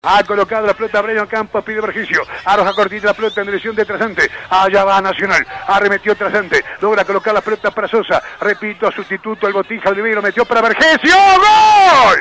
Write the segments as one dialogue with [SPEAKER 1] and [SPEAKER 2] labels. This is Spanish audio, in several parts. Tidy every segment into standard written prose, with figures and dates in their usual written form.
[SPEAKER 1] Ha colocado la pelota Brian Campos, pide Vergesio. Arroja cortita la pelota en dirección de Trasante. Allá va Nacional. Arremetió Trasante. Logra colocar la pelota para Sosa. Repito, sustituto el Botija Oliveira. Metió para Vergesio. ¡Gol!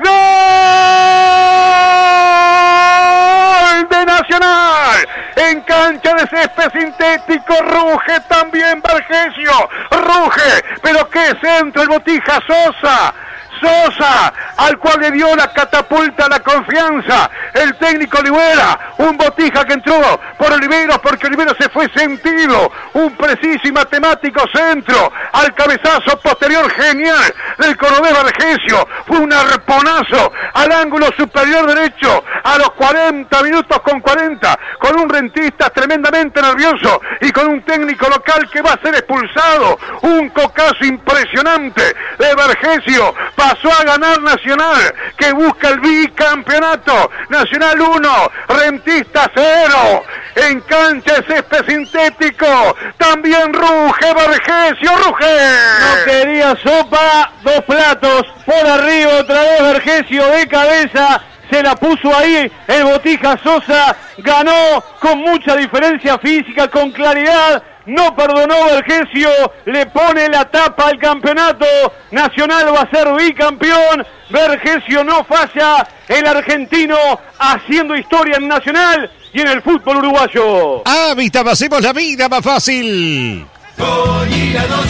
[SPEAKER 1] ¡Gol de Nacional! En cancha de césped sintético. Ruge también Vergesio. Ruge. Pero qué centro el Botija Sosa. Sosa, al cual le dio la catapulta, la confianza, el técnico Oliveira, un Botija que entró por Oliveira porque Oliveira se fue sentido, un preciso y matemático centro, al cabezazo posterior genial del cordobés Vergesio, fue un arponazo al ángulo superior derecho, a los 40 minutos con 40, con un Rentistas tremendamente nervioso y con un técnico local que va a ser expulsado, un cocazo impresionante de Vergesio. Pasó a ganar Nacional, que busca el bicampeonato. Nacional 1, Rentistas 0. En cancha de césped sintético. También ruge Vergesio, ruge.
[SPEAKER 2] No quería sopa, 2 platos por arriba, otra vez Vergesio de cabeza. Se la puso ahí el Botija Sosa. Ganó con mucha diferencia física, con claridad. No perdonó Vergesio, le pone la tapa al campeonato. Nacional va a ser bicampeón. Vergesio no falla, el argentino haciendo historia en Nacional y en el fútbol uruguayo.
[SPEAKER 3] Hábitat, hacemos la vida más fácil.
[SPEAKER 4] Goya 12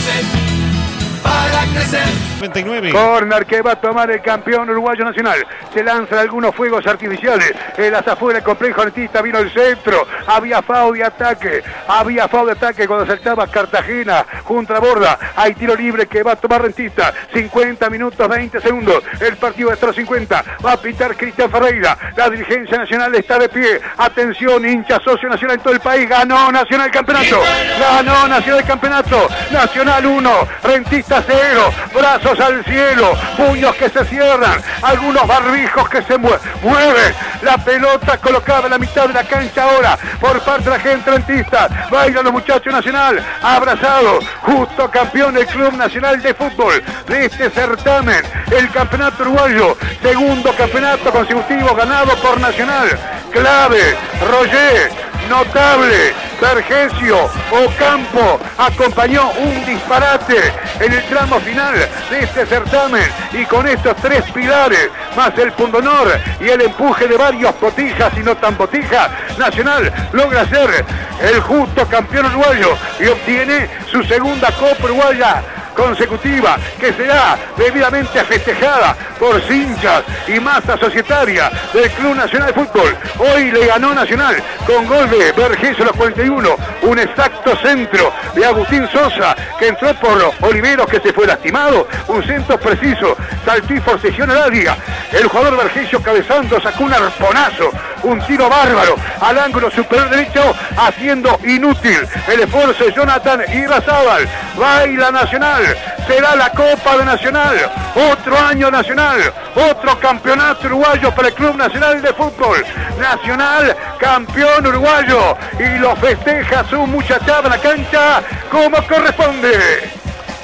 [SPEAKER 4] para crecer.
[SPEAKER 3] 99.
[SPEAKER 1] Corner que va a tomar el campeón uruguayo Nacional. Se lanzan algunos fuegos artificiales. En las afueras del complejo Rentista vino el centro. Había FAU de ataque. Había FAU de ataque cuando saltaba Cartagena junto a Borda. Hay tiro libre que va a tomar Rentista. 50 minutos 20 segundos. El partido de los 50. Va a pitar Cristian Ferreira. La dirigencia nacional está de pie. Atención, hincha socio Nacional en todo el país. Ganó Nacional el campeonato. Ganó Nacional el campeonato. Nacional 1, Rentista 0. Brazos al cielo, puños que se cierran, algunos barbijos que se mueven, la pelota colocada en la mitad de la cancha ahora por parte de la gente rentista, bailan los muchachos Nacional, abrazados, justo campeón del Club Nacional de Fútbol de este certamen, el campeonato uruguayo, segundo campeonato consecutivo ganado por Nacional, clave, Roger, notable, Vergesio, Ocampo acompañó un disparate en el tramo final de este certamen y con estos 3 pilares, más el pundonor y el empuje de varios Botijas y no tan Botijas, Nacional logra ser el justo campeón uruguayo y obtiene su segunda Copa Uruguaya consecutiva, que será debidamente festejada por hinchas y masa societaria del Club Nacional de Fútbol. Hoy le ganó Nacional con gol de Vergesio a los 41, un exacto centro de Agustín Sosa que entró por Oliveros que se fue lastimado, un centro preciso, saltó y forcejeó en el área, el jugador Vergesio cabezando, sacó un arponazo, un tiro bárbaro al ángulo superior derecho, haciendo inútil el esfuerzo de Jonathan Irrazábal. Baila Nacional, será la Copa de Nacional, otro año Nacional, otro campeonato uruguayo para el Club Nacional de Fútbol. Nacional, campeón uruguayo, y lo festeja su muchachada en la cancha como corresponde.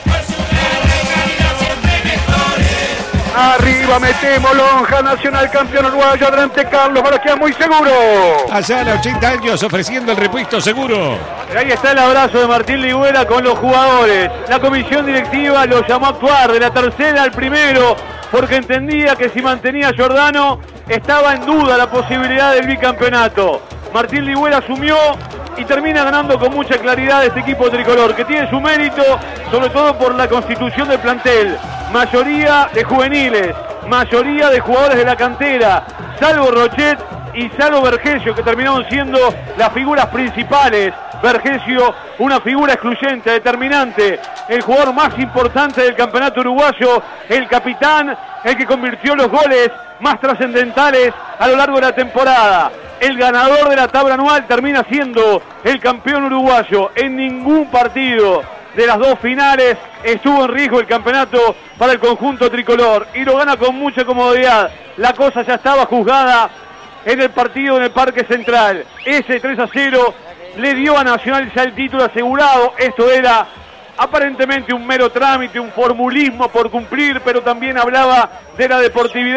[SPEAKER 1] Arriba metemos lonja, Nacional campeón uruguayo, adelante Carlos, para que muy seguro.
[SPEAKER 3] Allá a 80 años ofreciendo el repuesto seguro.
[SPEAKER 2] Y ahí está el abrazo de Martín Ligüera con los jugadores. La comisión directiva lo llamó a actuar de la tercera al primero, porque entendía que si mantenía a Giordano estaba en duda la posibilidad del bicampeonato. Martín Ligüera asumió y termina ganando con mucha claridad este equipo tricolor, que tiene su mérito, sobre todo por la constitución del plantel. Mayoría de juveniles, mayoría de jugadores de la cantera, salvo Rochet y salvo Vergesio, que terminaron siendo las figuras principales. Vergesio, una figura excluyente, determinante, el jugador más importante del campeonato uruguayo, el capitán, el que convirtió los goles más trascendentales a lo largo de la temporada. El ganador de la tabla anual termina siendo el campeón uruguayo. En ningún partido de las 2 finales estuvo en riesgo el campeonato para el conjunto tricolor y lo gana con mucha comodidad. La cosa ya estaba juzgada en el partido en el Parque Central. Ese 3-0 le dio a Nacional ya el título asegurado. Esto era aparentemente un mero trámite, un formulismo por cumplir, pero también hablaba de la deportividad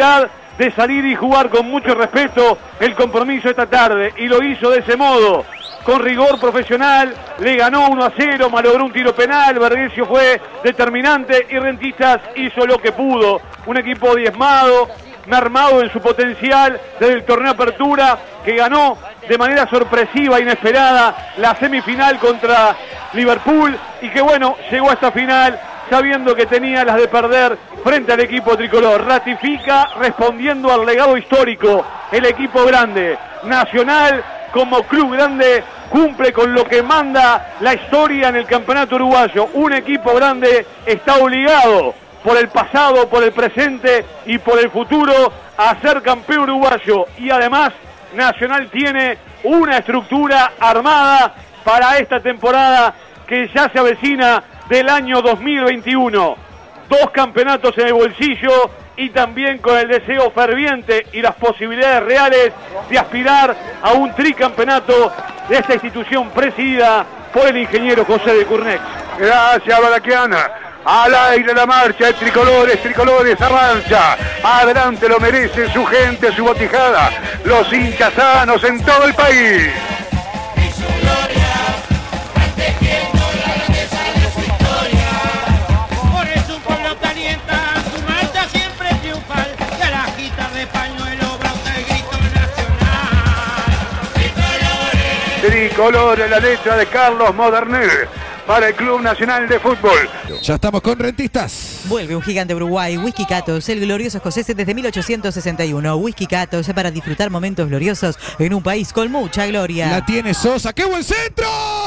[SPEAKER 2] de salir y jugar con mucho respeto el compromiso esta tarde, y lo hizo de ese modo, con rigor profesional. Le ganó 1-0, malogró un tiro penal, Vergesio fue determinante y Rentistas hizo lo que pudo. Un equipo diezmado, mermado en su potencial desde el torneo Apertura, que ganó de manera sorpresiva, inesperada, la semifinal contra Liverpool, y que bueno, llegó a esta final sabiendo que tenía las de perder frente al equipo tricolor. Ratifica, respondiendo al legado histórico, el equipo grande. Nacional, como club grande, cumple con lo que manda la historia en el campeonato uruguayo. Un equipo grande está obligado por el pasado, por el presente y por el futuro a ser campeón uruguayo, y además Nacional tiene una estructura armada para esta temporada que ya se avecina del año 2021. 2 campeonatos en el bolsillo y también con el deseo ferviente y las posibilidades reales de aspirar a un tricampeonato de esta institución presidida por el ingeniero José de Curnex.
[SPEAKER 1] Gracias, Balaquiana. Al aire la marcha de Tricolores, Tricolores avanza. Adelante, lo merece su gente, su botijada. Los hinchas sanos en todo el país.
[SPEAKER 5] Por eso un pueblo calienta, su marcha siempre triunfal. Y a la gita de pañuelo brota el grito nacional. Tricolores.
[SPEAKER 1] Tricolores, la letra de Carlos Modernel para el Club Nacional de Fútbol.
[SPEAKER 6] Ya estamos con Rentistas.
[SPEAKER 7] Vuelve un gigante Uruguay, Whisky Catos, el glorioso escocés desde 1861. Whisky Catos para disfrutar momentos gloriosos en un país con mucha gloria.
[SPEAKER 6] La tiene Sosa. ¡Qué buen centro!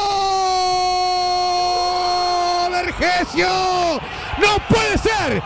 [SPEAKER 6] ¡Vergesio! ¡No puede ser!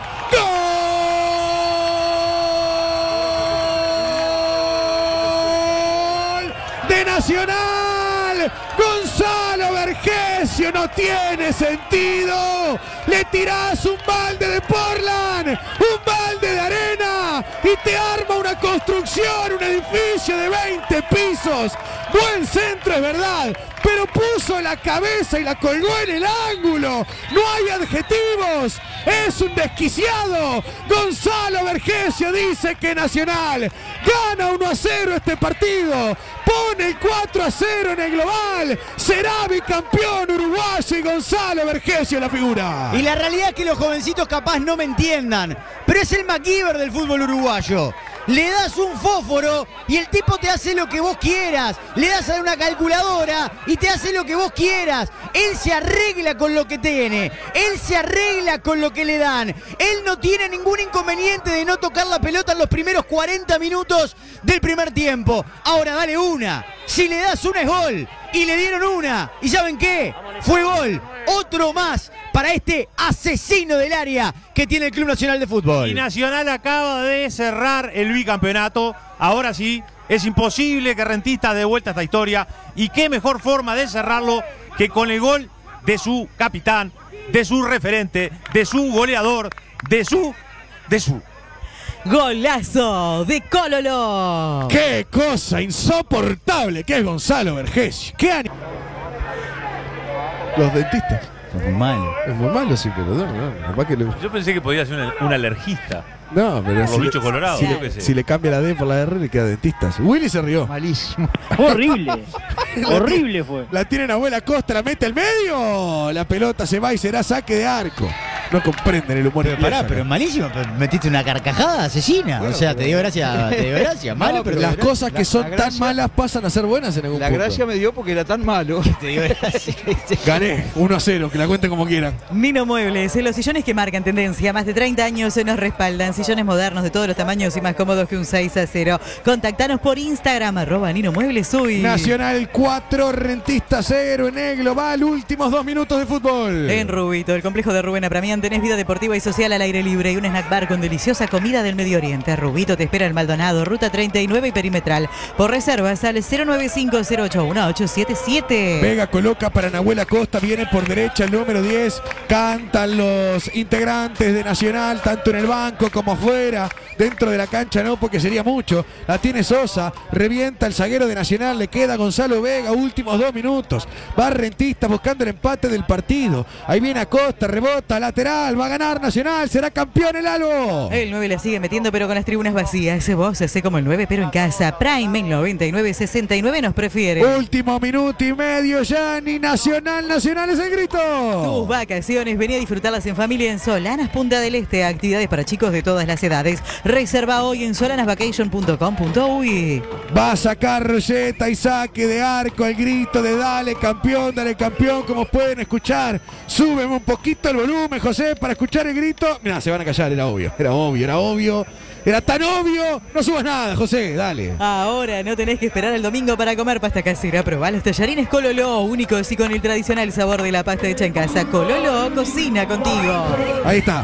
[SPEAKER 6] ¡Gol de Nacional! ¡Gonzalo Vergesio! No tiene sentido. Le tirás un balde de Portland, un balde de arena, y te arma una construcción, un edificio de 20 pisos. Buen centro, es verdad, pero puso la cabeza y la colgó en el ángulo. No hay adjetivos. Es un desquiciado. Gonzalo Vergesio dice que Nacional gana 1-0 este partido. Pone el 4-0 en el global. Será bicampeón uruguayo y Gonzalo Vergesio la figura.
[SPEAKER 8] Y la realidad es que los jovencitos capaz no me entiendan, pero es el MacGyver del fútbol uruguayo. Le das un fósforo y el tipo te hace lo que vos quieras. Le das a una calculadora y te hace lo que vos quieras. Él se arregla con lo que tiene. Él se arregla con lo que le dan. Él no tiene ningún inconveniente de no tocar la pelota en los primeros 40 minutos del primer tiempo. Ahora dale una. Si le das una es gol. Y le dieron una. ¿Y saben qué? Fue gol. Otro más para este asesino del área que tiene el Club Nacional de Fútbol.
[SPEAKER 9] Y Nacional acaba de cerrar el bicampeonato. Ahora sí, es imposible que Rentistas dé vuelta a esta historia. Y qué mejor forma de cerrarlo que con el gol de su capitán, de su referente, de su goleador, de su...
[SPEAKER 7] Golazo de Cololo.
[SPEAKER 6] ¡Qué cosa insoportable que es Gonzalo Vergesio! ¡Qué Los dentistas.
[SPEAKER 8] Es muy malo.
[SPEAKER 6] Es muy malo, sí, pero no. Capaz que
[SPEAKER 9] Yo pensé que podía ser un alergista.
[SPEAKER 6] No, pero
[SPEAKER 9] Los bichos colorados.
[SPEAKER 6] Si le cambia la D por la R, le queda dentistas. Willy se rió.
[SPEAKER 10] Malísimo. Horrible. Horrible fue.
[SPEAKER 6] La tiene Abuela Costa, la mete al medio. La pelota se va y será saque de arco. No comprenden el humor de
[SPEAKER 8] Pará, pero es malísimo. Pero metiste una carcajada asesina. Bueno, o sea, te dio gracia. Malo,
[SPEAKER 6] no,
[SPEAKER 8] pero
[SPEAKER 6] las cosas que son tan malas pasan a ser buenas en algún punto.
[SPEAKER 10] La gracia me dio porque era tan malo.
[SPEAKER 8] Te dio gracia.
[SPEAKER 6] Gané 1-0, que la cuenten como quieran.
[SPEAKER 7] Nino Muebles, los sillones que marcan tendencia. Más de 30 años nos respaldan. Sillones modernos de todos los tamaños y más cómodos que un 6-0. Contactanos por Instagram, @Nino Muebles hoy.
[SPEAKER 6] Nacional 4, Rentistas 0 en el global. Últimos 2 minutos de fútbol.
[SPEAKER 7] En Rubito, el complejo de Rubén Apramián, tenés vida deportiva y social al aire libre y un snack bar con deliciosa comida del Medio Oriente. Rubito te espera en Maldonado, ruta 39 y perimetral. Por reservas al 095-081-877.
[SPEAKER 6] Vega coloca para Nahuel Acosta, viene por derecha el número 10. Cantan los integrantes de Nacional, tanto en el banco como afuera. Dentro de la cancha no, porque sería mucho. La tiene Sosa, revienta el zaguero de Nacional, le queda Gonzalo Vega, últimos 2 minutos. Va Rentistas buscando el empate del partido. Ahí viene Acosta, rebota, lateral. lateral, va a ganar Nacional, será campeón el Albo.
[SPEAKER 7] El 9 la sigue metiendo, pero con las tribunas vacías. Vos sé como el 9, pero en casa. Prime, el 99-69 nos prefiere.
[SPEAKER 6] Último minuto y medio, Gianni. Nacional es el grito.
[SPEAKER 7] Tus vacaciones, venía a disfrutarlas en familia en Solanas Punta del Este. Actividades para chicos de todas las edades. Reserva hoy en solanasvacation.com.uy.
[SPEAKER 6] Va a sacar Rolleta y saque de arco, el grito de dale campeón, como pueden escuchar. Súbeme un poquito el volumen, José, para escuchar el grito. Mirá, se van a callar, era obvio. Era tan obvio. No subas nada, José, dale.
[SPEAKER 7] Ahora no tenés que esperar el domingo para comer pasta casera. Probá los tallarines Cololó, únicos y con el tradicional sabor de la pasta hecha en casa. Cololó, cocina contigo.
[SPEAKER 6] Ahí está.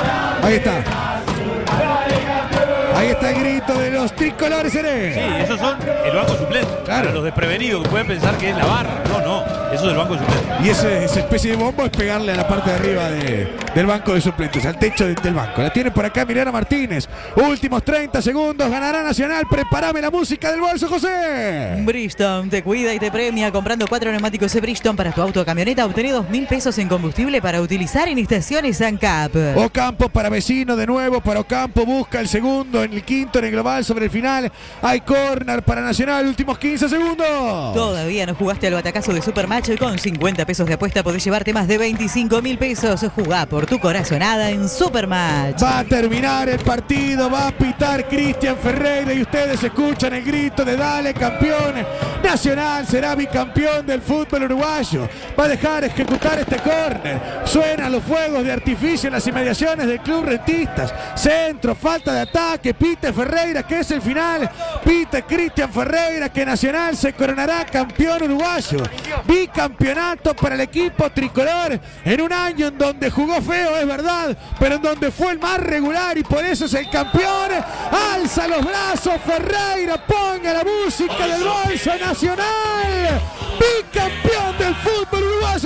[SPEAKER 6] Ahí está el grito de los tricolores, Seré.
[SPEAKER 9] Sí, esos son el banco suplente.
[SPEAKER 6] Claro.
[SPEAKER 9] Para los desprevenidos que pueden pensar que es la barra. No, eso es el banco suplente.
[SPEAKER 6] Y esa especie de bombo es pegarle a la parte de arriba del banco de suplentes, al techo del banco. La tiene por acá Emiliano Martínez. Últimos 30 segundos, ganará Nacional. Prepárame la música del bolso, José.
[SPEAKER 7] Bridgestone te cuida y te premia comprando 4 neumáticos de Bridgestone para tu auto o camioneta. Obtené 2.000 pesos en combustible para utilizar en estaciones ANCAP.
[SPEAKER 6] Ocampo para Vecino de nuevo, para Ocampo busca el segundo, en el quinto, en el global, sobre el final. Hay córner para Nacional, últimos 15 segundos.
[SPEAKER 7] Todavía no jugaste al batacazo de Supermatch. Con 50 pesos de apuesta podés llevarte más de 25.000 pesos. Jugá por tu corazonada en Supermatch.
[SPEAKER 6] Va a terminar el partido, va a pitar Cristian Ferreira y ustedes escuchan el grito de dale campeón. Nacional será bicampeón del fútbol uruguayo. Va a dejar ejecutar este córner. Suenan los fuegos de artificio en las inmediaciones del Club Rentistas. Centro, falta de ataque, pite Ferreira, que es el final. Pite Cristian Ferreira, que Nacional se coronará campeón uruguayo. Bicampeonato para el equipo tricolor en un año en donde jugó feo, es verdad, pero en donde fue el más regular y por eso es el campeón. Alza los brazos Ferreira, ponga la música del bolso. Nacional, bicampeón del fútbol uruguayo.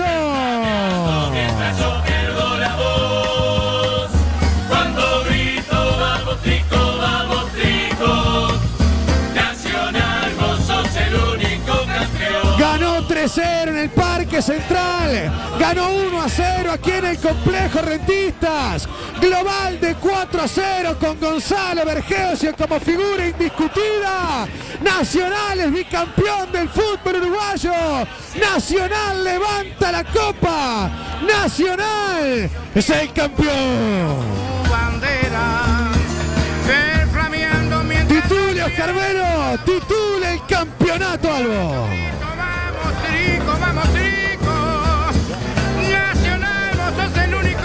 [SPEAKER 4] Cuando grito, vamos trico, Nacional, vos sos el único campeón.
[SPEAKER 6] Ganó 3-0 en el Parque Central, ganó 1-0 aquí en el Complejo Rentistas, global de 4-0 con Gonzalo Vergesio como figura indiscutida. Nacional es bicampeón del fútbol uruguayo. Nacional levanta la copa. Nacional es el campeón. Titule Oscar Velo, titule el campeonato, Albo.
[SPEAKER 5] Vamos trico, Nacional, vos sos el único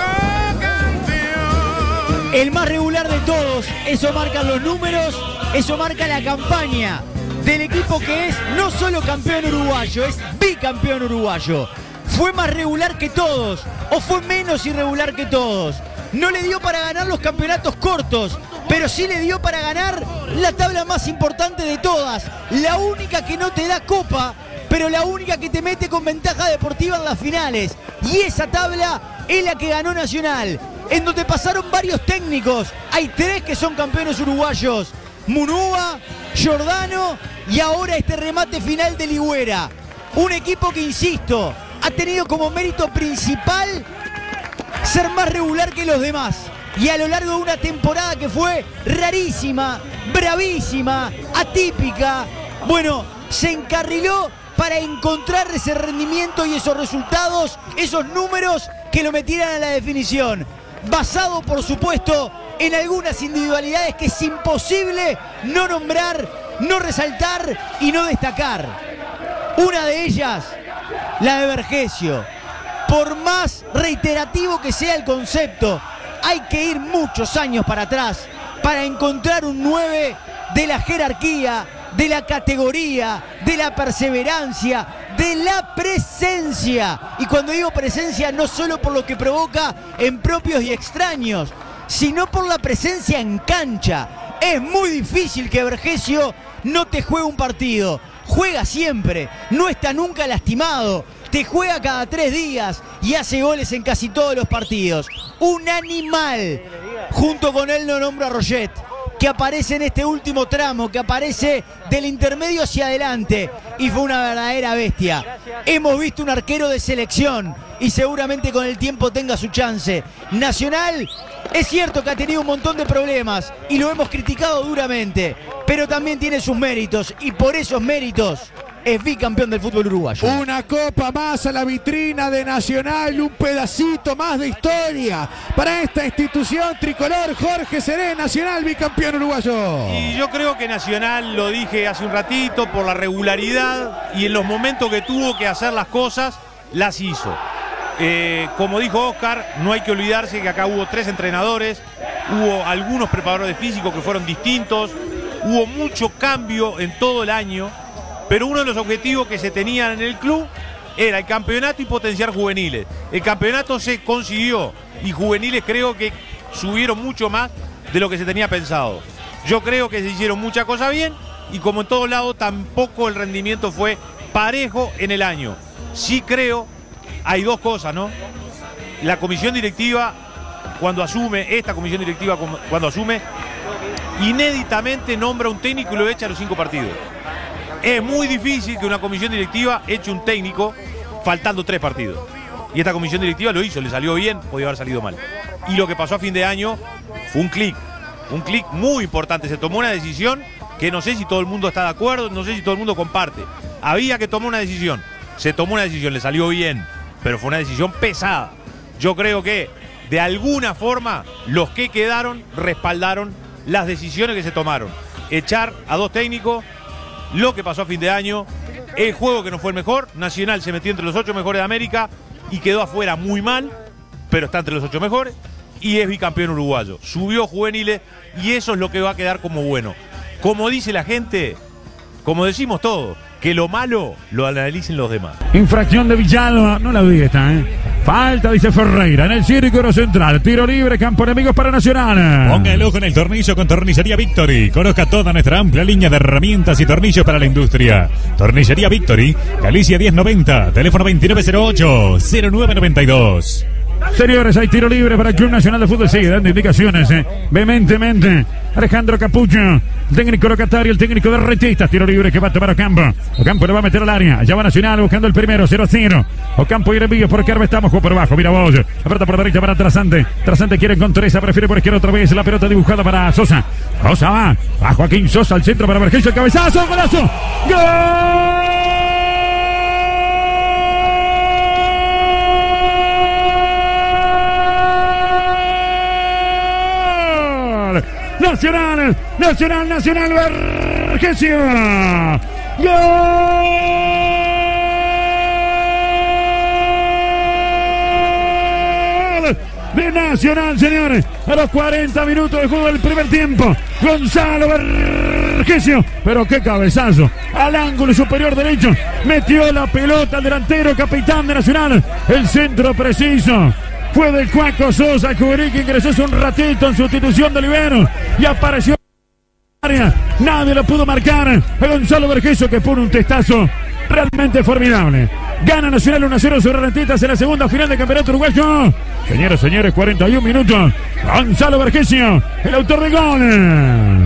[SPEAKER 5] campeón.
[SPEAKER 8] El más regular de todos, eso marcan los números, eso marca la campaña del equipo que es no solo campeón uruguayo, es bicampeón uruguayo. Fue más regular que todos, o fue menos irregular que todos. No le dio para ganar los campeonatos cortos, pero sí le dio para ganar la tabla más importante de todas. La única que no te da copa, pero la única que te mete con ventaja deportiva en las finales. Y esa tabla es la que ganó Nacional, en donde pasaron varios técnicos. Hay 3 que son campeones uruguayos: Munúa, Giordano y ahora este remate final de Ligüera. Un equipo que, insisto, ha tenido como mérito principal ser más regular que los demás. Y a lo largo de una temporada que fue rarísima, bravísima, atípica, bueno, se encarriló para encontrar ese rendimiento y esos resultados, esos números que lo metieran a la definición. Basado, por supuesto, en algunas individualidades que es imposible no nombrar, no resaltar y no destacar. Una de ellas, la de Vergesio. Por más reiterativo que sea el concepto, hay que ir muchos años para atrás para encontrar un 9 de la jerarquía, de la categoría, de la perseverancia, de la presencia. Y cuando digo presencia, no solo por lo que provoca en propios y extraños, sino por la presencia en cancha. Es muy difícil que Vergesio no te juegue un partido. Juega siempre, no está nunca lastimado, te juega cada 3 días y hace goles en casi todos los partidos. Un animal. Junto con él no nombro a Roget, que aparece en este último tramo, que aparece del intermedio hacia adelante y fue una verdadera bestia. Hemos visto un arquero de selección, y seguramente con el tiempo tenga su chance. Nacional, es cierto que ha tenido un montón de problemas y lo hemos criticado duramente, pero también tiene sus méritos y por esos méritos es bicampeón del fútbol uruguayo.
[SPEAKER 6] Una copa más a la vitrina de Nacional, un pedacito más de historia para esta institución tricolor. Jorge Seré, Nacional bicampeón uruguayo.
[SPEAKER 9] Y yo creo que Nacional, lo dije hace un ratito, por la regularidad y en los momentos que tuvo que hacer las cosas, las hizo. Como dijo Oscar, no hay que olvidarse que acá hubo 3 entrenadores, hubo algunos preparadores físicos que fueron distintos, hubo mucho cambio en todo el año. Pero uno de los objetivos que se tenían en el club era el campeonato y potenciar juveniles. El campeonato se consiguió y juveniles creo que subieron mucho más de lo que se tenía pensado. Yo creo que se hicieron muchas cosas bien y como en todos lados tampoco el rendimiento fue parejo en el año. Sí creo, hay 2 cosas, ¿no? La comisión directiva, cuando asume, esta comisión directiva cuando asume, inéditamente nombra un técnico y lo echa a los 5 partidos. Es muy difícil que una comisión directiva eche un técnico faltando 3 partidos. Y esta comisión directiva lo hizo, le salió bien, podía haber salido mal. Y lo que pasó a fin de año fue un clic muy importante. Se tomó una decisión que no sé si todo el mundo está de acuerdo, no sé si todo el mundo comparte. Había que tomar una decisión. Se tomó una decisión, le salió bien, pero fue una decisión pesada. Yo creo que de alguna forma los que quedaron respaldaron las decisiones que se tomaron. Echar a 2 técnicos, lo que pasó a fin de año, el juego que no fue el mejor. Nacional se metió entre los 8 mejores de América y quedó afuera muy mal, pero está entre los 8 mejores y es bicampeón uruguayo. Subió juveniles y eso es lo que va a quedar como bueno. Como dice la gente, como decimos todos, que lo malo lo analicen los demás.
[SPEAKER 3] Infracción de Villalba, no la vi esta, Falta, dice Ferreira, en el círculo central. Tiro libre, campo enemigos para Nacional.
[SPEAKER 11] Ponga el ojo en el tornillo con Tornillería Victory. Conozca toda nuestra amplia línea de herramientas y tornillos para la industria. Tornillería Victory, Galicia 1090, teléfono 2908-0992.
[SPEAKER 3] Señores, hay tiro libre para el Club Nacional de Fútbol. Sigue dando indicaciones vehementemente Alejandro Capucho, técnico locatario, el técnico de Rentistas. Tiro libre que va a tomar Ocampo. Ocampo le va a meter al área. Allá va Nacional buscando el primero, 0-0. Ocampo y Envíos por Carve. Estamos por abajo. Mira vos. Aperta por derecha para Trasante. Trasante quiere con Teresa. Prefiere por izquierda otra vez. La pelota dibujada para Sosa. Sosa va. A Joaquín Sosa al centro para Vergesio. El cabezazo. Golazo. ¡Gol! Nacional, Vergesio. ¡Gol! De Nacional, señores. A los 40 minutos de juego del primer tiempo. Gonzalo Vergesio. Pero qué cabezazo. Al ángulo superior derecho. Metió la pelota al delantero, capitán de Nacional. El centro preciso fue del Cuaco Sosa, el juvenil que ingresó hace un ratito en sustitución de Olivero y apareció en el área. Nadie lo pudo marcar. A Gonzalo Vergesio que pone un testazo realmente formidable. Gana Nacional 1-0 sobre Rentistas en la segunda final del campeonato uruguayo. Señores, 41 minutos. Gonzalo Vergesio, el autor del gol.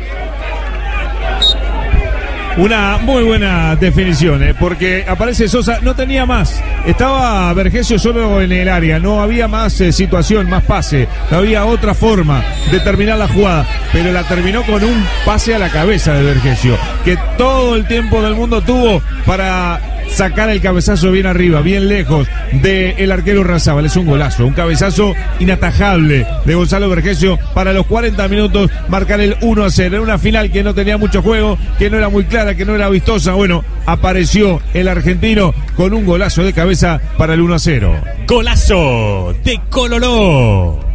[SPEAKER 11] Una muy buena definición, porque aparece Sosa, no tenía más. Estaba Vergesio solo en el área, no había más situación, más pase. No había otra forma de terminar la jugada, pero la terminó con un pase a la cabeza de Vergesio, que todo el tiempo del mundo tuvo para sacar el cabezazo bien arriba, bien lejos del arquero Razábal. Es un golazo, un cabezazo inatajable de Gonzalo Vergesio para los 40 minutos marcar el 1-0 en una final que no tenía mucho juego, que no era muy clara, que no era vistosa. Bueno, apareció el argentino con un golazo de cabeza para el 1-0. Golazo de Cololó.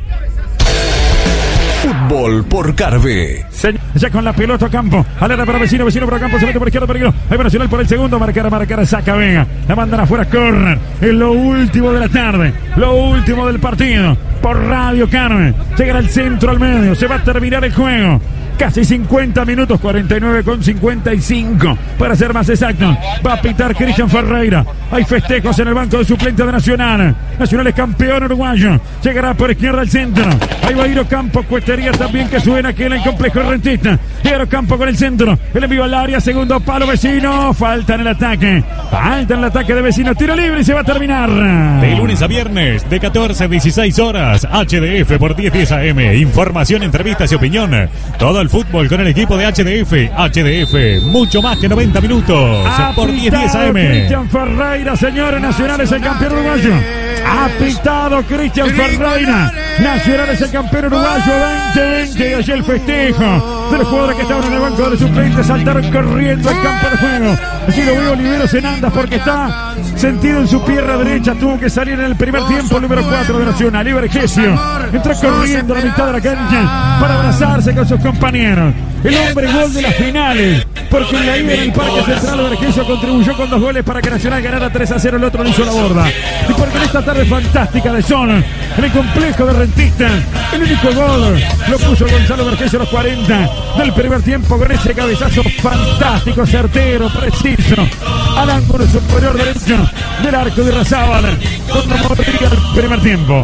[SPEAKER 12] Fútbol por Carve.
[SPEAKER 3] Ya con la pelota Campo. Alerta para vecino por Campo. Se mete por izquierda, peligro. Ahí va Nacional por el segundo. Marcar, saca Vega. La mandan afuera, corner. Es lo último de la tarde. Lo último del partido. Por Radio Carve. Llegará al centro, al medio. Se va a terminar el juego. Casi 50 minutos, 49,55 para ser más exacto. Va a pitar Cristian Ferreira. Hay festejos en el banco de suplentes de Nacional. Nacional es campeón uruguayo. Llegará por izquierda al centro. Ahí va Iro Campo, Cuestería también que suena aquí en el complejo rentista. Iro Campo con el centro. El envío al área, segundo palo Vecino. Falta en el ataque. Falta en el ataque de Vecino. Tiro libre y se va a terminar.
[SPEAKER 12] De lunes a viernes, de 14 a 16 horas. HDF por 10 AM. Información, entrevistas y opinión. Todo el fútbol con el equipo de HDF. HDF, mucho más que 90 minutos. Por 10 AM.
[SPEAKER 3] Cristian Ferreira, señores, Nacional es el campeón uruguayo. Ha pitado Cristian Ferreira. Nacional es el campeón uruguayo 2020. Y allí el festejo de los jugadores que estaban en el banco de suplentes. Saltaron corriendo al campo de juego. Aquí lo veo Oliveros en andas porque está sentido en su pierna derecha. Tuvo que salir en el primer tiempo el número 4 de Nacional. Vergesio entró corriendo a la mitad de la cancha para abrazarse con sus compañeros. El hombre gol de las finales, porque en la ida en el Parque Central Vergesio contribuyó con 2 goles para que Nacional ganara 3-0, el otro no hizo la borda. Y porque en esta tarde fantástica de sol, en el complejo de Rentista, el único gol lo puso Gonzalo Vergesio a los 40 del primer tiempo con ese cabezazo fantástico, certero, preciso, al ángulo superior derecho del arco de Irrazábal, cuando moría el primer tiempo.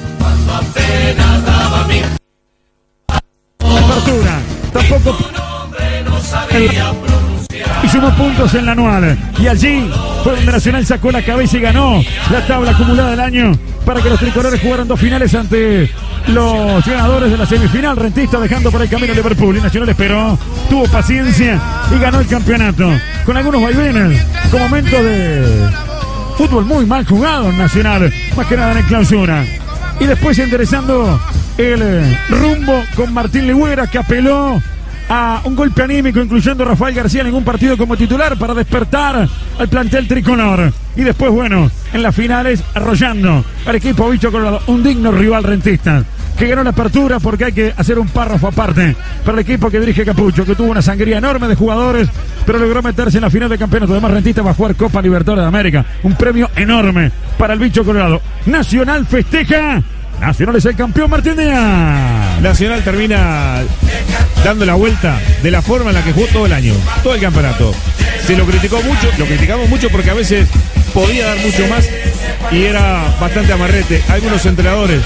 [SPEAKER 3] Apertura, tampoco y sumó puntos en la anual, y allí fue donde Nacional sacó la cabeza y ganó la tabla acumulada del año para que los tricolores jugaran 2 finales ante los ganadores de la semifinal. Rentista dejando por el camino a Liverpool, y Nacional esperó, tuvo paciencia y ganó el campeonato con algunos vaivenes, con momentos de fútbol muy mal jugado en Nacional, más que nada en el clausura, y después enderezando el rumbo con Martín Ligüera, que apeló a un golpe anímico, incluyendo a Rafael García en ningún partido como titular, para despertar al plantel tricolor. Y después, bueno, en las finales, arrollando al equipo Bicho Colorado, un digno rival Rentista, que ganó la apertura, porque hay que hacer un párrafo aparte para el equipo que dirige Capucho, que tuvo una sangría enorme de jugadores, pero logró meterse en la final del campeonato. Además, Rentista va a jugar Copa Libertadores de América, un premio enorme para el Bicho Colorado. Nacional festeja. Nacional es el campeón, Martín Díaz.
[SPEAKER 11] Nacional termina dando la vuelta de la forma en la que jugó todo el año, todo el campeonato. Se lo criticó mucho, lo criticamos mucho porque a veces podía dar mucho más y era bastante amarrete. Algunos entrenadores,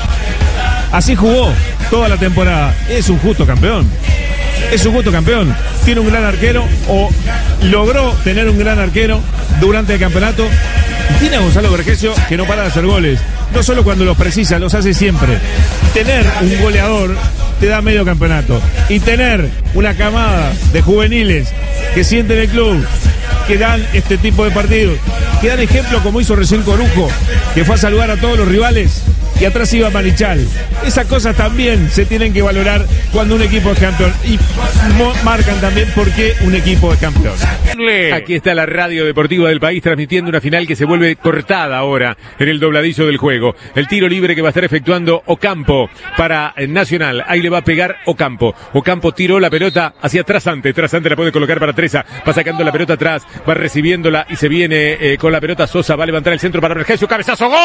[SPEAKER 11] así jugó toda la temporada. Es un justo campeón. Es un justo campeón. Tiene un gran arquero, o logró tener un gran arquero durante el campeonato. Tiene a Gonzalo Vergesio, que no para de hacer goles. No solo cuando los precisa, los hace siempre. Tener un goleador te da medio campeonato. Y tener una camada de juveniles que sienten el club, que dan este tipo de partidos, que dan ejemplo como hizo recién Corujo, que fue a saludar a todos los rivales, y atrás iba Marichal. Esas cosas también se tienen que valorar cuando un equipo es campeón, y marcan también por qué un equipo es campeón.
[SPEAKER 13] Aquí está la radio deportiva del país transmitiendo una final que se vuelve cortada ahora en el dobladizo del juego. El tiro libre que va a estar efectuando Ocampo para Nacional. Ahí le va a pegar Ocampo. Ocampo tiró la pelota hacia Trasante. Trasante la puede colocar para Treza. Va sacando la pelota atrás, va recibiéndola y se viene con la pelota Sosa. Va a levantar el centro para Vergesio. Cabezazo. ¡Gol!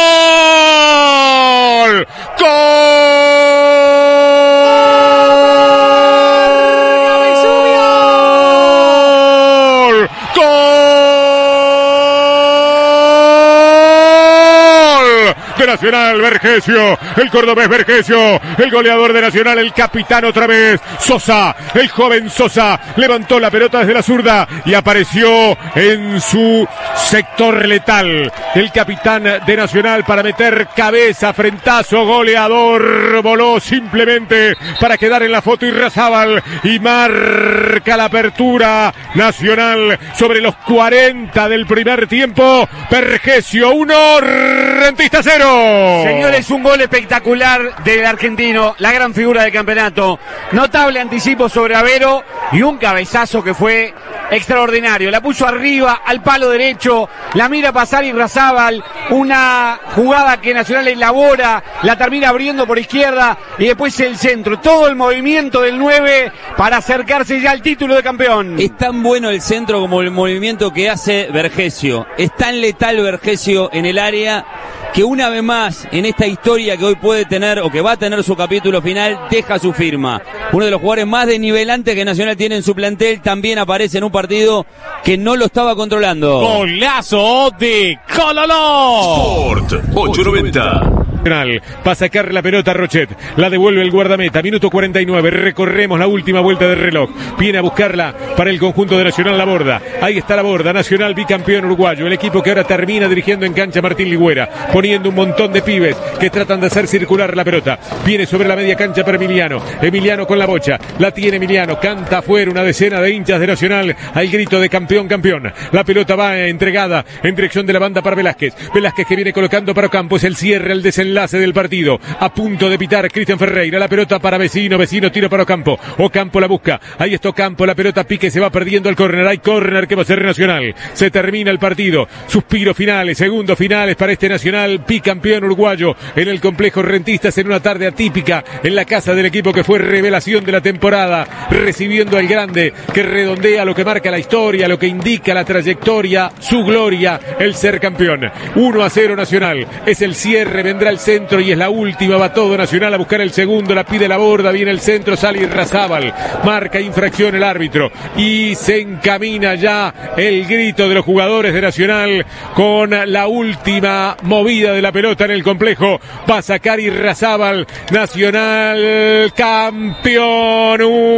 [SPEAKER 13] De Nacional, Vergesio, el cordobés Vergesio, el goleador de Nacional, el capitán otra vez, Sosa, el joven Sosa, levantó la pelota desde la zurda y apareció en su sector letal, el capitán de Nacional para meter cabeza, frentazo, goleador, voló simplemente para quedar en la foto Irrazábal y marca la apertura Nacional sobre los 40 del primer tiempo. Vergesio 1, Rentista 0.
[SPEAKER 14] Señores, un gol espectacular del argentino, la gran figura del campeonato. Notable anticipo sobre Avero y un cabezazo que fue extraordinario. La puso arriba al palo derecho, la mira pasar Irrazábal, una jugada que Nacional elabora, la termina abriendo por izquierda y después el centro. Todo el movimiento del 9 para acercarse ya al título de campeón.
[SPEAKER 15] Es tan bueno el centro como el movimiento que hace Vergesio. Es tan letal Vergesio en el área que una vez más en esta historia que hoy puede tener o que va a tener su capítulo final, deja su firma. Uno de los jugadores más desnivelantes que Nacional tiene en su plantel también aparece en un partido que no lo estaba controlando.
[SPEAKER 12] Golazo de Cololó.
[SPEAKER 13] Sport 890. Va a sacar la pelota a Rochet, la devuelve el guardameta, minuto 49, recorremos la última vuelta del reloj, viene a buscarla para el conjunto de Nacional Laborda, ahí está Laborda, Nacional bicampeón uruguayo, el equipo que ahora termina dirigiendo en cancha Martín Ligüera, poniendo un montón de pibes que tratan de hacer circular la pelota, viene sobre la media cancha para Emiliano con la bocha, la tiene Emiliano, canta afuera una decena de hinchas de Nacional al grito de campeón, la pelota va entregada en dirección de la banda para Velázquez que viene colocando para Ocampo, es el cierre, el desenlace del partido, a punto de pitar Cristian Ferreira, la pelota para Vecino, tiro para Ocampo la busca, ahí está Ocampo, la pelota pique, se va perdiendo el córner, hay córner que va a ser Nacional, se termina el partido, suspiros finales, segundos finales para este Nacional, bicampeón uruguayo en el complejo Rentistas en una tarde atípica, en la casa del equipo que fue revelación de la temporada, recibiendo al grande que redondea lo que marca la historia, lo que indica la trayectoria, su gloria, el ser campeón. 1-0 Nacional, es el cierre, vendrá el centro y es la última, va todo Nacional a buscar el segundo, la pide Laborda, viene el centro, sale Irrazábal, marca infracción el árbitro y se encamina ya el grito de los jugadores de Nacional con la última movida de la pelota en el complejo, va a sacar Irrazábal, Nacional campeón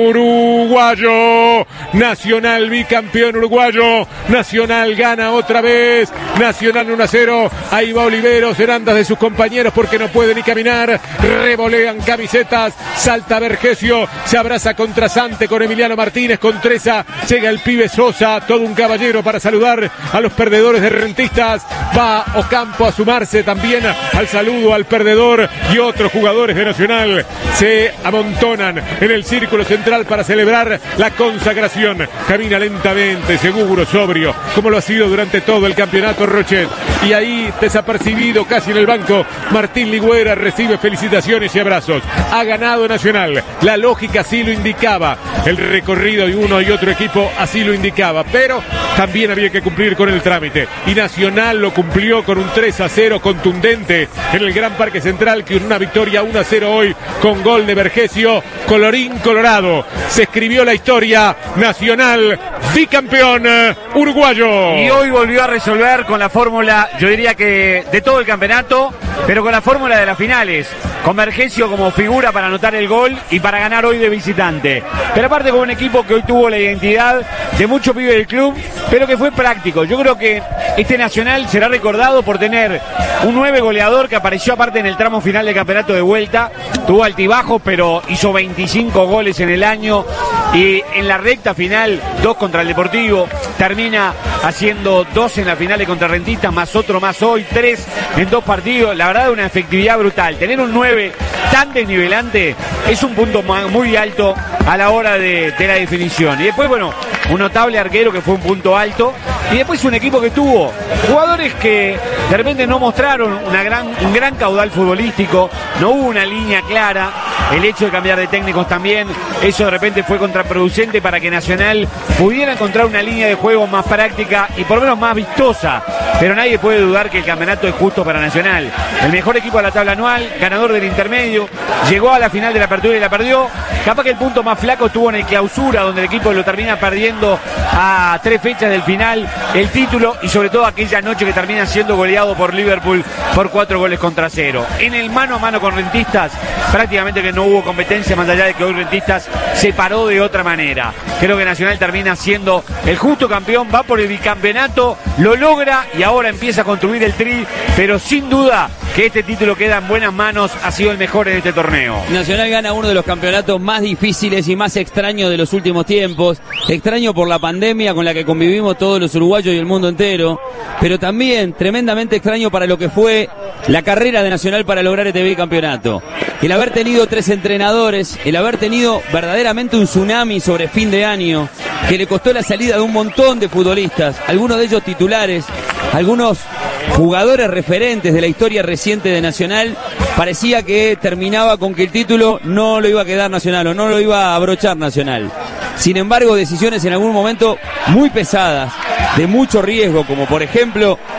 [SPEAKER 13] uruguayo, Nacional bicampeón uruguayo, Nacional gana otra vez, Nacional 1-0, ahí va Oliveros en andas de sus compañeros porque no puede ni caminar, revolean camisetas, salta Vergesio, se abraza contra Sante con Emiliano Martínez, con Treza, llega el pibe Sosa, todo un caballero para saludar a los perdedores de Rentistas, va Ocampo a sumarse también al saludo al perdedor y otros jugadores de Nacional se amontonan en el círculo central para celebrar la consagración, camina lentamente, seguro, sobrio, como lo ha sido durante todo el campeonato Rochet, y ahí desapercibido casi en el banco, Martín Ligüera recibe felicitaciones y abrazos. Ha ganado Nacional. La lógica así lo indicaba. El recorrido de uno y otro equipo así lo indicaba. Pero también había que cumplir con el trámite. Y Nacional lo cumplió con un 3-0 contundente en el Gran Parque Central, que una victoria 1-0 hoy con gol de Vergesio. Colorín colorado. Se escribió la historia. Nacional bicampeón uruguayo.
[SPEAKER 14] Y hoy volvió a resolver con la fórmula, yo diría que de todo el campeonato, pero con la fórmula de las finales, con Vergesio como figura para anotar el gol y para ganar hoy de visitante. Pero aparte con un equipo que hoy tuvo la identidad de mucho pibe del club, pero que fue práctico. Yo creo que este Nacional será recordado por tener un 9 goleador que apareció aparte en el tramo final del campeonato de vuelta, tuvo altibajos, pero hizo 25 goles en el año y en la recta final 2 contra el Deportivo, termina haciendo 2 en la final de contra Rentistas, más otro más hoy, 3 en 2 partidos. La verdad, una efectividad brutal. Tener un 9 tan desnivelante es un punto muy alto a la hora de la definición. Y después, bueno, un notable arquero que fue un punto alto. Y después un equipo que tuvo jugadores que de repente no mostraron un gran caudal futbolístico, no hubo una línea clara. El hecho de cambiar de técnicos también, eso de repente fue contraproducente para que Nacional pudiera encontrar una línea de juego más práctica y por lo menos más vistosa. Pero nadie puede dudar que el campeonato es justo para Nacional. El mejor equipo de la tabla anual, ganador del intermedio, llegó a la final de la apertura y la perdió. Capaz que el punto más flaco estuvo en el clausura, donde el equipo lo termina perdiendo a 3 fechas del final el título y sobre todo aquella noche que termina siendo goleado por Liverpool por 4-0. En el mano a mano con Rentistas, prácticamente que no hubo competencia, más allá de que hoy Rentistas se paró de otra manera. Creo que Nacional termina siendo el justo campeón, va por el bicampeonato, lo logra y ahora empieza a construir el tri, pero sin duda que este título queda en buenas manos, ha sido el mejor en este torneo.
[SPEAKER 15] Nacional gana uno de los campeonatos más difíciles y más extraños de los últimos tiempos, extraño por la pandemia con la que convivimos todos los uruguayos y el mundo entero, pero también tremendamente extraño para lo que fue la carrera de Nacional para lograr este bicampeonato. El haber tenido 3 entrenadores, el haber tenido verdaderamente un tsunami sobre fin de año, que le costó la salida de un montón de futbolistas, algunos de ellos titulares, algunos jugadores referentes de la historia reciente de Nacional, parecía que terminaba con que el título no lo iba a quedar Nacional o no lo iba a abrochar Nacional. Sin embargo, decisiones en algún momento muy pesadas, de mucho riesgo, como por ejemplo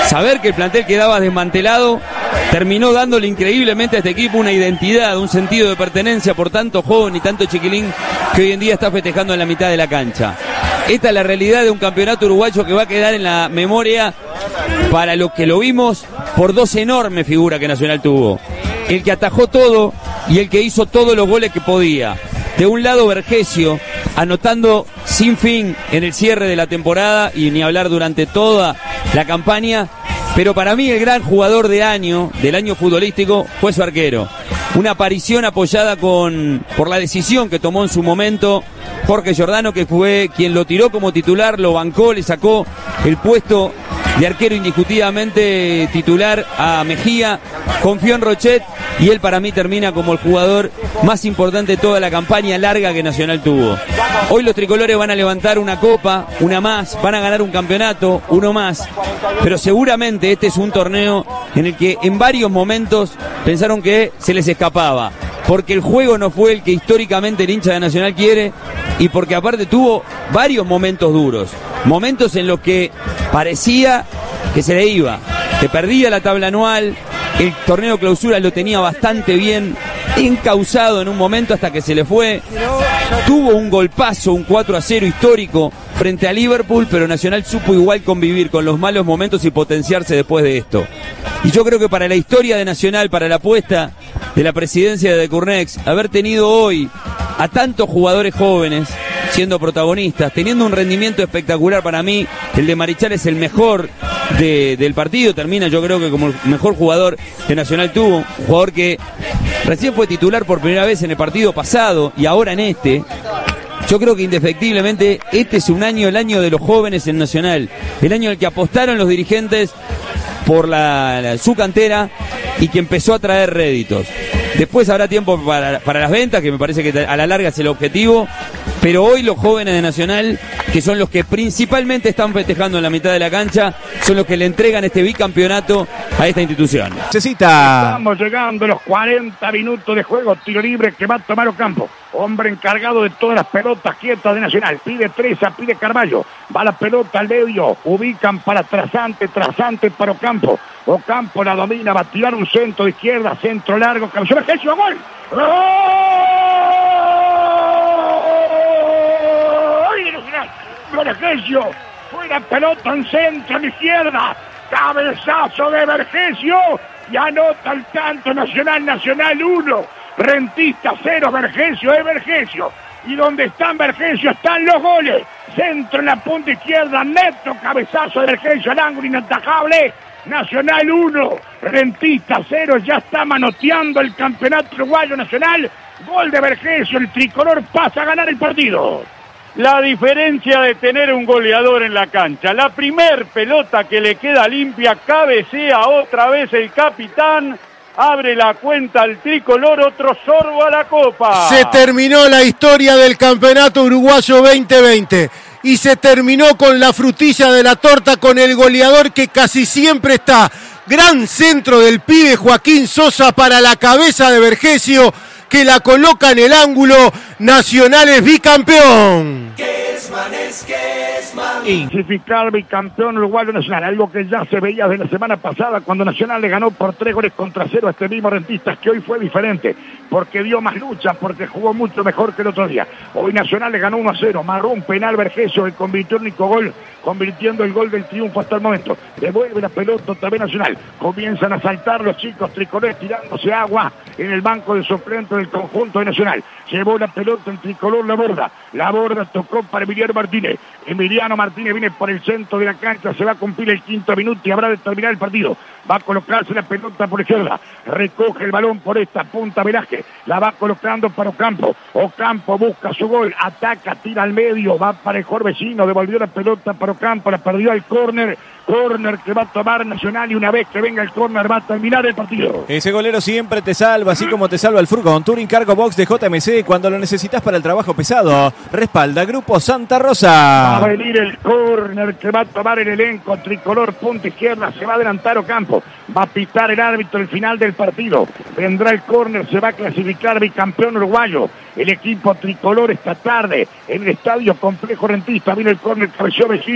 [SPEAKER 15] saber que el plantel quedaba desmantelado terminó dándole increíblemente a este equipo una identidad, un sentido de pertenencia por tanto joven y tanto chiquilín que hoy en día está festejando en la mitad de la cancha. Esta es la realidad de un campeonato uruguayo que va a quedar en la memoria para los que lo vimos por dos enormes figuras que Nacional tuvo. El que atajó todo y el que hizo todos los goles que podía. De un lado Vergesio, anotando sin fin en el cierre de la temporada y ni hablar durante toda la campaña. Pero para mí el gran jugador del año futbolístico, fue su arquero. Una aparición apoyada por la decisión que tomó en su momento Jorge Giordano, que fue quien lo tiró como titular, lo bancó, le sacó el puesto de arquero indiscutidamente titular a Mejía, confió en Rochet y él para mí termina como el jugador más importante de toda la campaña larga que Nacional tuvo. Hoy los tricolores van a levantar una copa, una más, van a ganar un campeonato, uno más, pero seguramente este es un torneo en el que en varios momentos pensaron que se les escapaba, porque el juego no fue el que históricamente el hincha de Nacional quiere y porque aparte tuvo varios momentos duros, momentos en los que parecía que se le iba, que perdía la tabla anual, el torneo clausura lo tenía bastante bien encauzado en un momento hasta que se le fue, tuvo un golpazo, un 4-0 histórico frente a Liverpool, pero Nacional supo igual convivir con los malos momentos y potenciarse después de esto. Y yo creo que para la historia de Nacional, para la apuesta de la presidencia de Curnex, haber tenido hoy a tantos jugadores jóvenes siendo protagonistas, teniendo un rendimiento espectacular, para mí el de Marichal es el mejor del partido, termina yo creo que como el mejor jugador que Nacional tuvo, un jugador que recién fue titular por primera vez en el partido pasado y ahora en este. Yo creo que indefectiblemente este es un año, el año de los jóvenes en Nacional, el año en el que apostaron los dirigentes por su cantera y que empezó a traer réditos. Después habrá tiempo para las ventas, que me parece que a la larga es el objetivo, pero hoy los jóvenes de Nacional, que son los que principalmente están festejando en la mitad de la cancha, son los que le entregan este bicampeonato a esta institución.
[SPEAKER 1] Estamos llegando a los 40 minutos de juego, tiro libre que va a tomar Ocampo. Hombre encargado de todas las pelotas quietas de Nacional. Pide Treza, pide Carballo. Va la pelota al medio. Ubican para Trasante para Ocampo. Ocampo la domina, va a tirar un centro de izquierda, centro largo. Cabezón Vergesio, gol. ¡Ay, Nacional! Vergesio. Fuera pelota en centro a la izquierda. Cabezazo de Vergesio. Y anota el tanto Nacional 1. Rentista 0, Vergesio es Vergesio. Y donde están Vergesio están los goles. Centro en la punta izquierda, neto cabezazo de Vergesio al ángulo inatajable. Nacional 1, Rentista 0, ya está manoteando el campeonato uruguayo. Nacional. Gol de Vergesio, el tricolor pasa a ganar el partido.
[SPEAKER 2] La diferencia de tener un goleador en la cancha. La primer pelota que le queda limpia, cabecea otra vez el capitán. Abre la cuenta al tricolor, otro sorbo a la copa.
[SPEAKER 16] Se terminó la historia del Campeonato Uruguayo 2020 y se terminó con la frutilla de la torta, con el goleador que casi siempre está. Gran centro del pibe Joaquín Sosa para la cabeza de Vergesio, que la coloca en el ángulo. Nacional es bicampeón.
[SPEAKER 1] Clasificar bicampeón uruguayo Nacional, algo que ya se veía desde la semana pasada cuando Nacional le ganó por 3-0 a este mismo Rentistas, que hoy fue diferente, porque dio más lucha, porque jugó mucho mejor que el otro día. Hoy Nacional le ganó 1-0, marró un penal Vergesio, que convirtió el único gol, convirtiendo el gol del triunfo hasta el momento. Devuelve la pelota otra vez Nacional, comienzan a saltar los chicos tricolores tirándose agua en el banco de suplentes del conjunto de Nacional. Llevó la pelota el tricolor, la borda tocó para Emiliano Martínez. Emiliano Martínez viene por el centro de la cancha, se va a cumplir el 5º minuto y habrá de terminar el partido. Va a colocarse la pelota por izquierda, recoge el balón por esta punta Velázquez, la va colocando para Ocampo. Ocampo busca su gol, ataca, tira al medio, va para el Jorvecino, devolvió la pelota para Ocampo, la perdió al córner que va a tomar Nacional, y una vez que venga el córner va a terminar el partido.
[SPEAKER 17] Ese golero siempre te salva, así como te salva el furgón Touring Cargo Box de JMC cuando lo necesitas para el trabajo pesado. Respalda Grupo Santa Rosa.
[SPEAKER 1] Va a venir el córner que va a tomar el elenco tricolor, punta izquierda, se va a adelantar Ocampo, va a pitar el árbitro el final del partido, vendrá el córner, se va a clasificar bicampeón uruguayo el equipo tricolor esta tarde en el Estadio Complejo Rentista. Viene el córner, cabeció Vecino,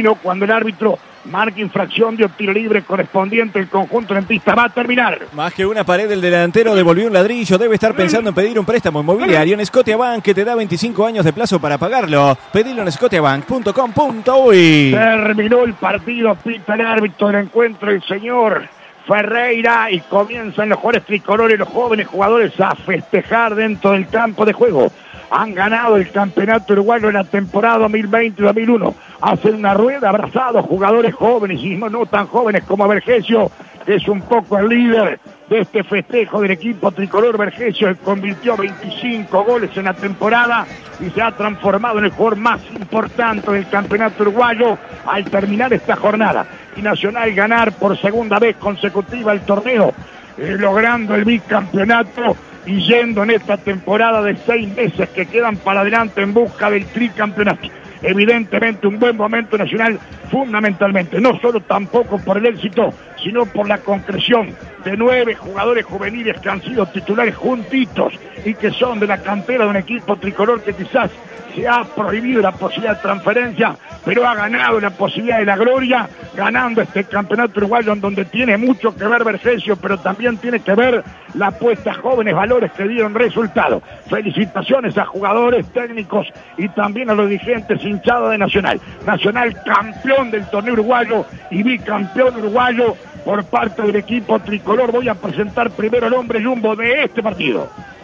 [SPEAKER 18] sino cuando el árbitro marca infracción de tiro libre correspondiente. El conjunto rentista va a terminar.
[SPEAKER 17] Más que una pared, el delantero devolvió un ladrillo. Debe estar pensando en pedir un préstamo inmobiliario en Scotiabank, que te da 25 años de plazo para pagarlo. Pedilo en scotiabank.com.uy.
[SPEAKER 18] Terminó el partido, pita el árbitro del encuentro, el señor Ferreira, y comienzan los jugadores tricolores, los jóvenes jugadores a festejar dentro del campo de juego. Han ganado el campeonato uruguayo en la temporada 2020-2001. Hacen una rueda abrazados, jugadores jóvenes y no tan jóvenes como Vergesio, que es un poco el líder de este festejo del equipo tricolor. Vergesio, que convirtió 25 goles en la temporada y se ha transformado en el jugador más importante del campeonato uruguayo al terminar esta jornada. Y Nacional ganar por segunda vez consecutiva el torneo, logrando el bicampeonato y yendo en esta temporada de 6 meses que quedan para adelante en busca del tricampeonato. Evidentemente un buen momento Nacional, fundamentalmente, no solo tampoco por el éxito, sino por la concreción de 9 jugadores juveniles que han sido titulares juntitos y que son de la cantera de un equipo tricolor que quizás se ha prohibido la posibilidad de transferencia, pero ha ganado la posibilidad de la gloria, ganando este campeonato uruguayo en donde tiene mucho que ver Vergesio, pero también tiene que ver la apuesta a jóvenes valores que dieron resultado. Felicitaciones a jugadores, técnicos y también a los dirigentes hinchados de Nacional. Nacional campeón del torneo uruguayo y bicampeón uruguayo por parte del equipo tricolor. Voy a presentar primero el hombre jumbo de este partido.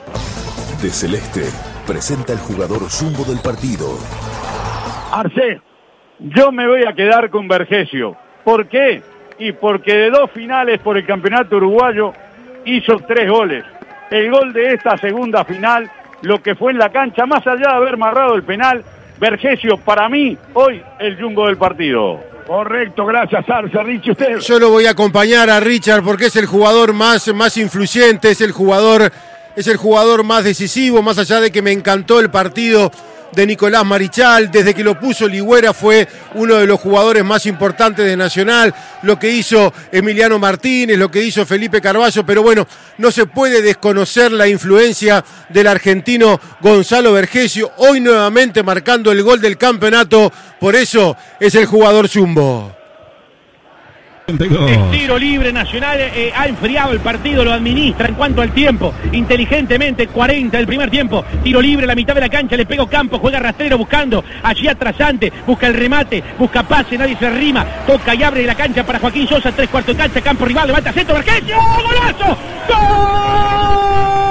[SPEAKER 19] De Celeste presenta el jugador jumbo del partido.
[SPEAKER 2] Arce, yo me voy a quedar con Vergesio. ¿Por qué? Y porque de 2 finales por el campeonato uruguayo hizo 3 goles. El gol de esta segunda final, lo que fue en la cancha, más allá de haber amarrado el penal, Vergesio, para mí, hoy el jumbo del partido.
[SPEAKER 18] Correcto, gracias Arce. Richie, usted.
[SPEAKER 16] Yo lo voy a acompañar a Richard porque es el jugador más influyente, es el jugador más decisivo, más allá de que me encantó el partido de Nicolás Marichal. Desde que lo puso Ligüera fue uno de los jugadores más importantes de Nacional, lo que hizo Emiliano Martínez, lo que hizo Felipe Carballo, pero bueno, no se puede desconocer la influencia del argentino Gonzalo Vergesio, hoy nuevamente marcando el gol del campeonato, por eso es el jugador jumbo.
[SPEAKER 20] El tiro libre Nacional ha enfriado el partido, lo administra en cuanto al tiempo, inteligentemente. 40 del primer tiempo, tiro libre, la mitad de la cancha, le pega Campo, juega rastrero buscando, allí atrasante, busca el remate, busca pase, nadie se arrima, toca y abre la cancha para Joaquín Sosa, 3/4 de cancha, campo rival, levanta centro, Vergesio, ¡golazo! ¡Gol!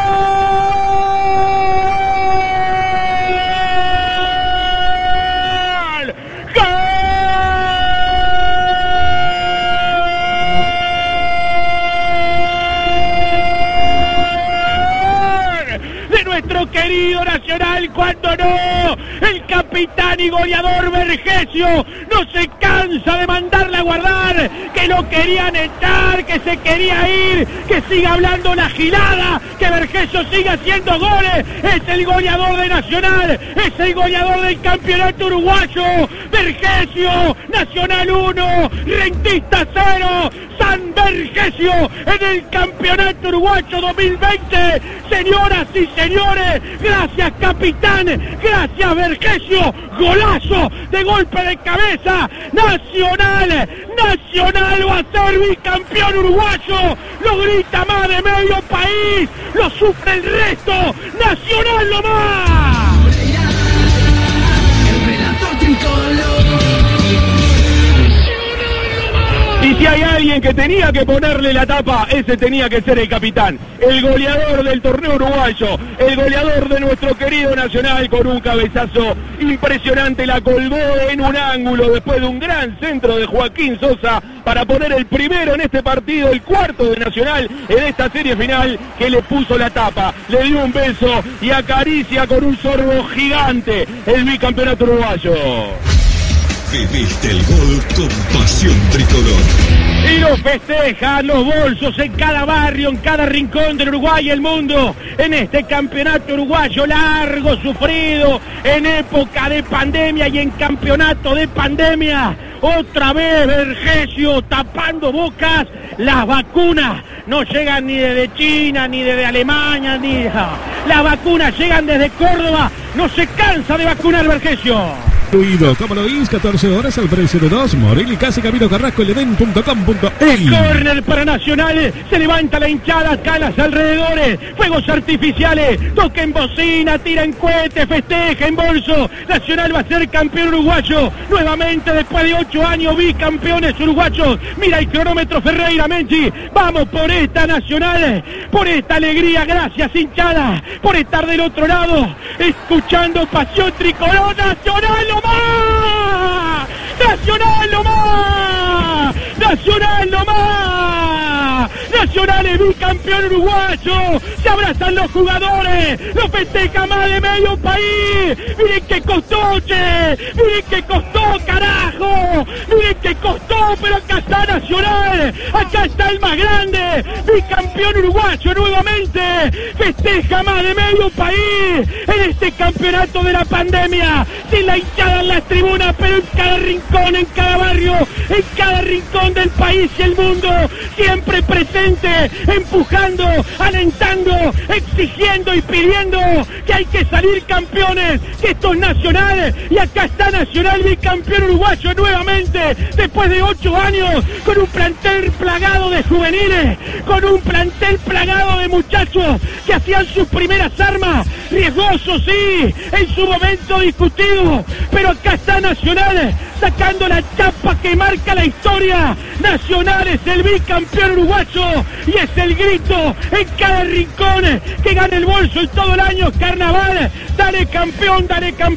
[SPEAKER 20] Nuestro querido Nacional, cuando no, el capitán y goleador Vergesio no se cansa de mandarla a guardar, que lo querían echar, que se quería ir, que siga hablando la gilada, que Vergesio siga haciendo goles. Es el goleador de Nacional, es el goleador del campeonato uruguayo. Vergesio, Nacional 1, Rentista 0, San Vergesio en el campeonato uruguayo 2020. Señoras y señores, gracias capitán, gracias Vergesio, golazo de golpe de cabeza. Nacional va a ser bicampeón uruguayo, lo grita más de medio país, lo sufre el resto, Nacional lo más.
[SPEAKER 4] El relator tricolor.
[SPEAKER 20] Y si hay alguien que tenía que ponerle la tapa, ese tenía que ser el capitán, el goleador del torneo uruguayo, el goleador de nuestro querido Nacional, con un cabezazo impresionante, la colgó en un ángulo después de un gran centro de Joaquín Sosa para poner el primero en este partido, el cuarto de Nacional en esta serie final, que le puso la tapa, le dio un beso y acaricia con un sorbo gigante el bicampeonato uruguayo.
[SPEAKER 19] Viviste el gol con pasión tricolor.
[SPEAKER 20] Y lo festejan los bolsos en cada barrio, en cada rincón del Uruguay y el mundo. En este campeonato uruguayo largo, sufrido, en época de pandemia y en campeonato de pandemia. Otra vez Vergesio tapando bocas. Las vacunas no llegan ni desde China, ni desde Alemania, ni... Las vacunas llegan desde Córdoba. No se cansa de vacunar Vergesio.
[SPEAKER 12] incluido. Como lo veis, 14 horas al precio de 2. Morelli, Casi, Camilo Carrasco, eleden.com.el.
[SPEAKER 20] Córner para Nacional, se levanta la hinchada, calas alrededores, fuegos artificiales, toca en bocina, tira en cohete, festeja en bolso. Nacional va a ser campeón uruguayo, nuevamente después de 8 años, bicampeones uruguayos. Mira el cronómetro Ferreira, Menchi, vamos por esta Nacional, por esta alegría, gracias hinchada, por estar del otro lado, escuchando pasión tricolor. Nacional no más, Nacional no más, Nacional no más, Nacional es bicampeón uruguayo, se abrazan los jugadores, lo festeja más de medio país. Miren que costó, che, miren que costó, carajo, miren que costó, pero acá está Nacional, acá está el más grande, bicampeón uruguayo nuevamente, festeja más de medio país en este campeonato de la pandemia, sin la hinchada en las tribunas, pero en cada rincón, en cada barrio, en cada rincón del país y el mundo, siempre presente, empujando, alentando, exigiendo y pidiendo que hay que salir campeones, que esto es Nacional, y acá está Nacional bicampeón uruguayo nuevamente, después de 8 años, con un plantel plagado de juveniles, con un plantel plagado de muchachos que hacían sus primeras armas, riesgosos sí, en su momento discutido, pero acá está Nacional, sacando la chapa que marca la historia. Nacional es el bicampeón uruguayo y es el grito en cada rincón que gana el bolso y todo el año carnaval. Dale campeón,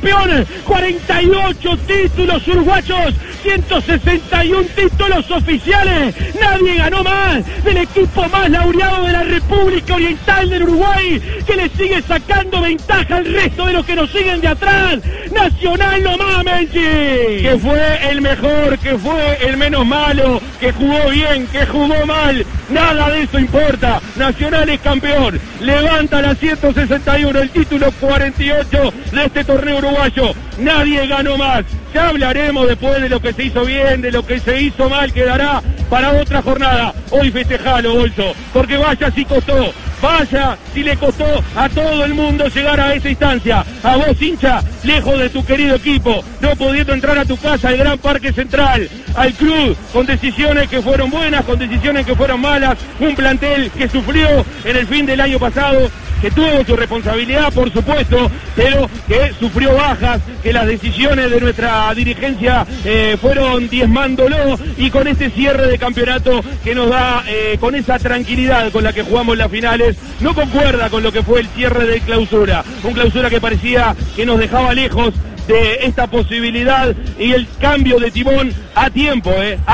[SPEAKER 20] 48 títulos uruguayos, 161 títulos oficiales. Nadie ganó más del equipo más laureado de la República Oriental del Uruguay, que le sigue sacando ventaja al resto de los que nos siguen de atrás. Nacional no más, Menchi, que fue el mejor, que fue el menos malo, que jugó bien, que jugó mal, nada de eso importa. Nacional es campeón, levanta la 161, el título 48 de este torneo uruguayo. Nadie ganó más. Ya hablaremos después de lo que se hizo bien, de lo que se hizo mal, quedará para otra jornada. Hoy festejalo, Bolso, porque vaya si costó, vaya si le costó a todo el mundo llegar a esa instancia. A vos, hincha, lejos de tu querido equipo, no pudiendo entrar a tu casa, al Gran Parque Central, al club, con decisiones que fueron buenas, con decisiones que fueron malas, un plantel que sufrió en el fin del año pasado, que tuvo su responsabilidad, por supuesto, pero que sufrió bajas, que las decisiones de nuestra dirigencia fueron diezmándolo, y con este cierre de campeonato que nos da, con esa tranquilidad con la que jugamos las finales, no concuerda con lo que fue el cierre de clausura, un clausura que parecía que nos dejaba lejos de esta posibilidad, y el cambio de timón a tiempo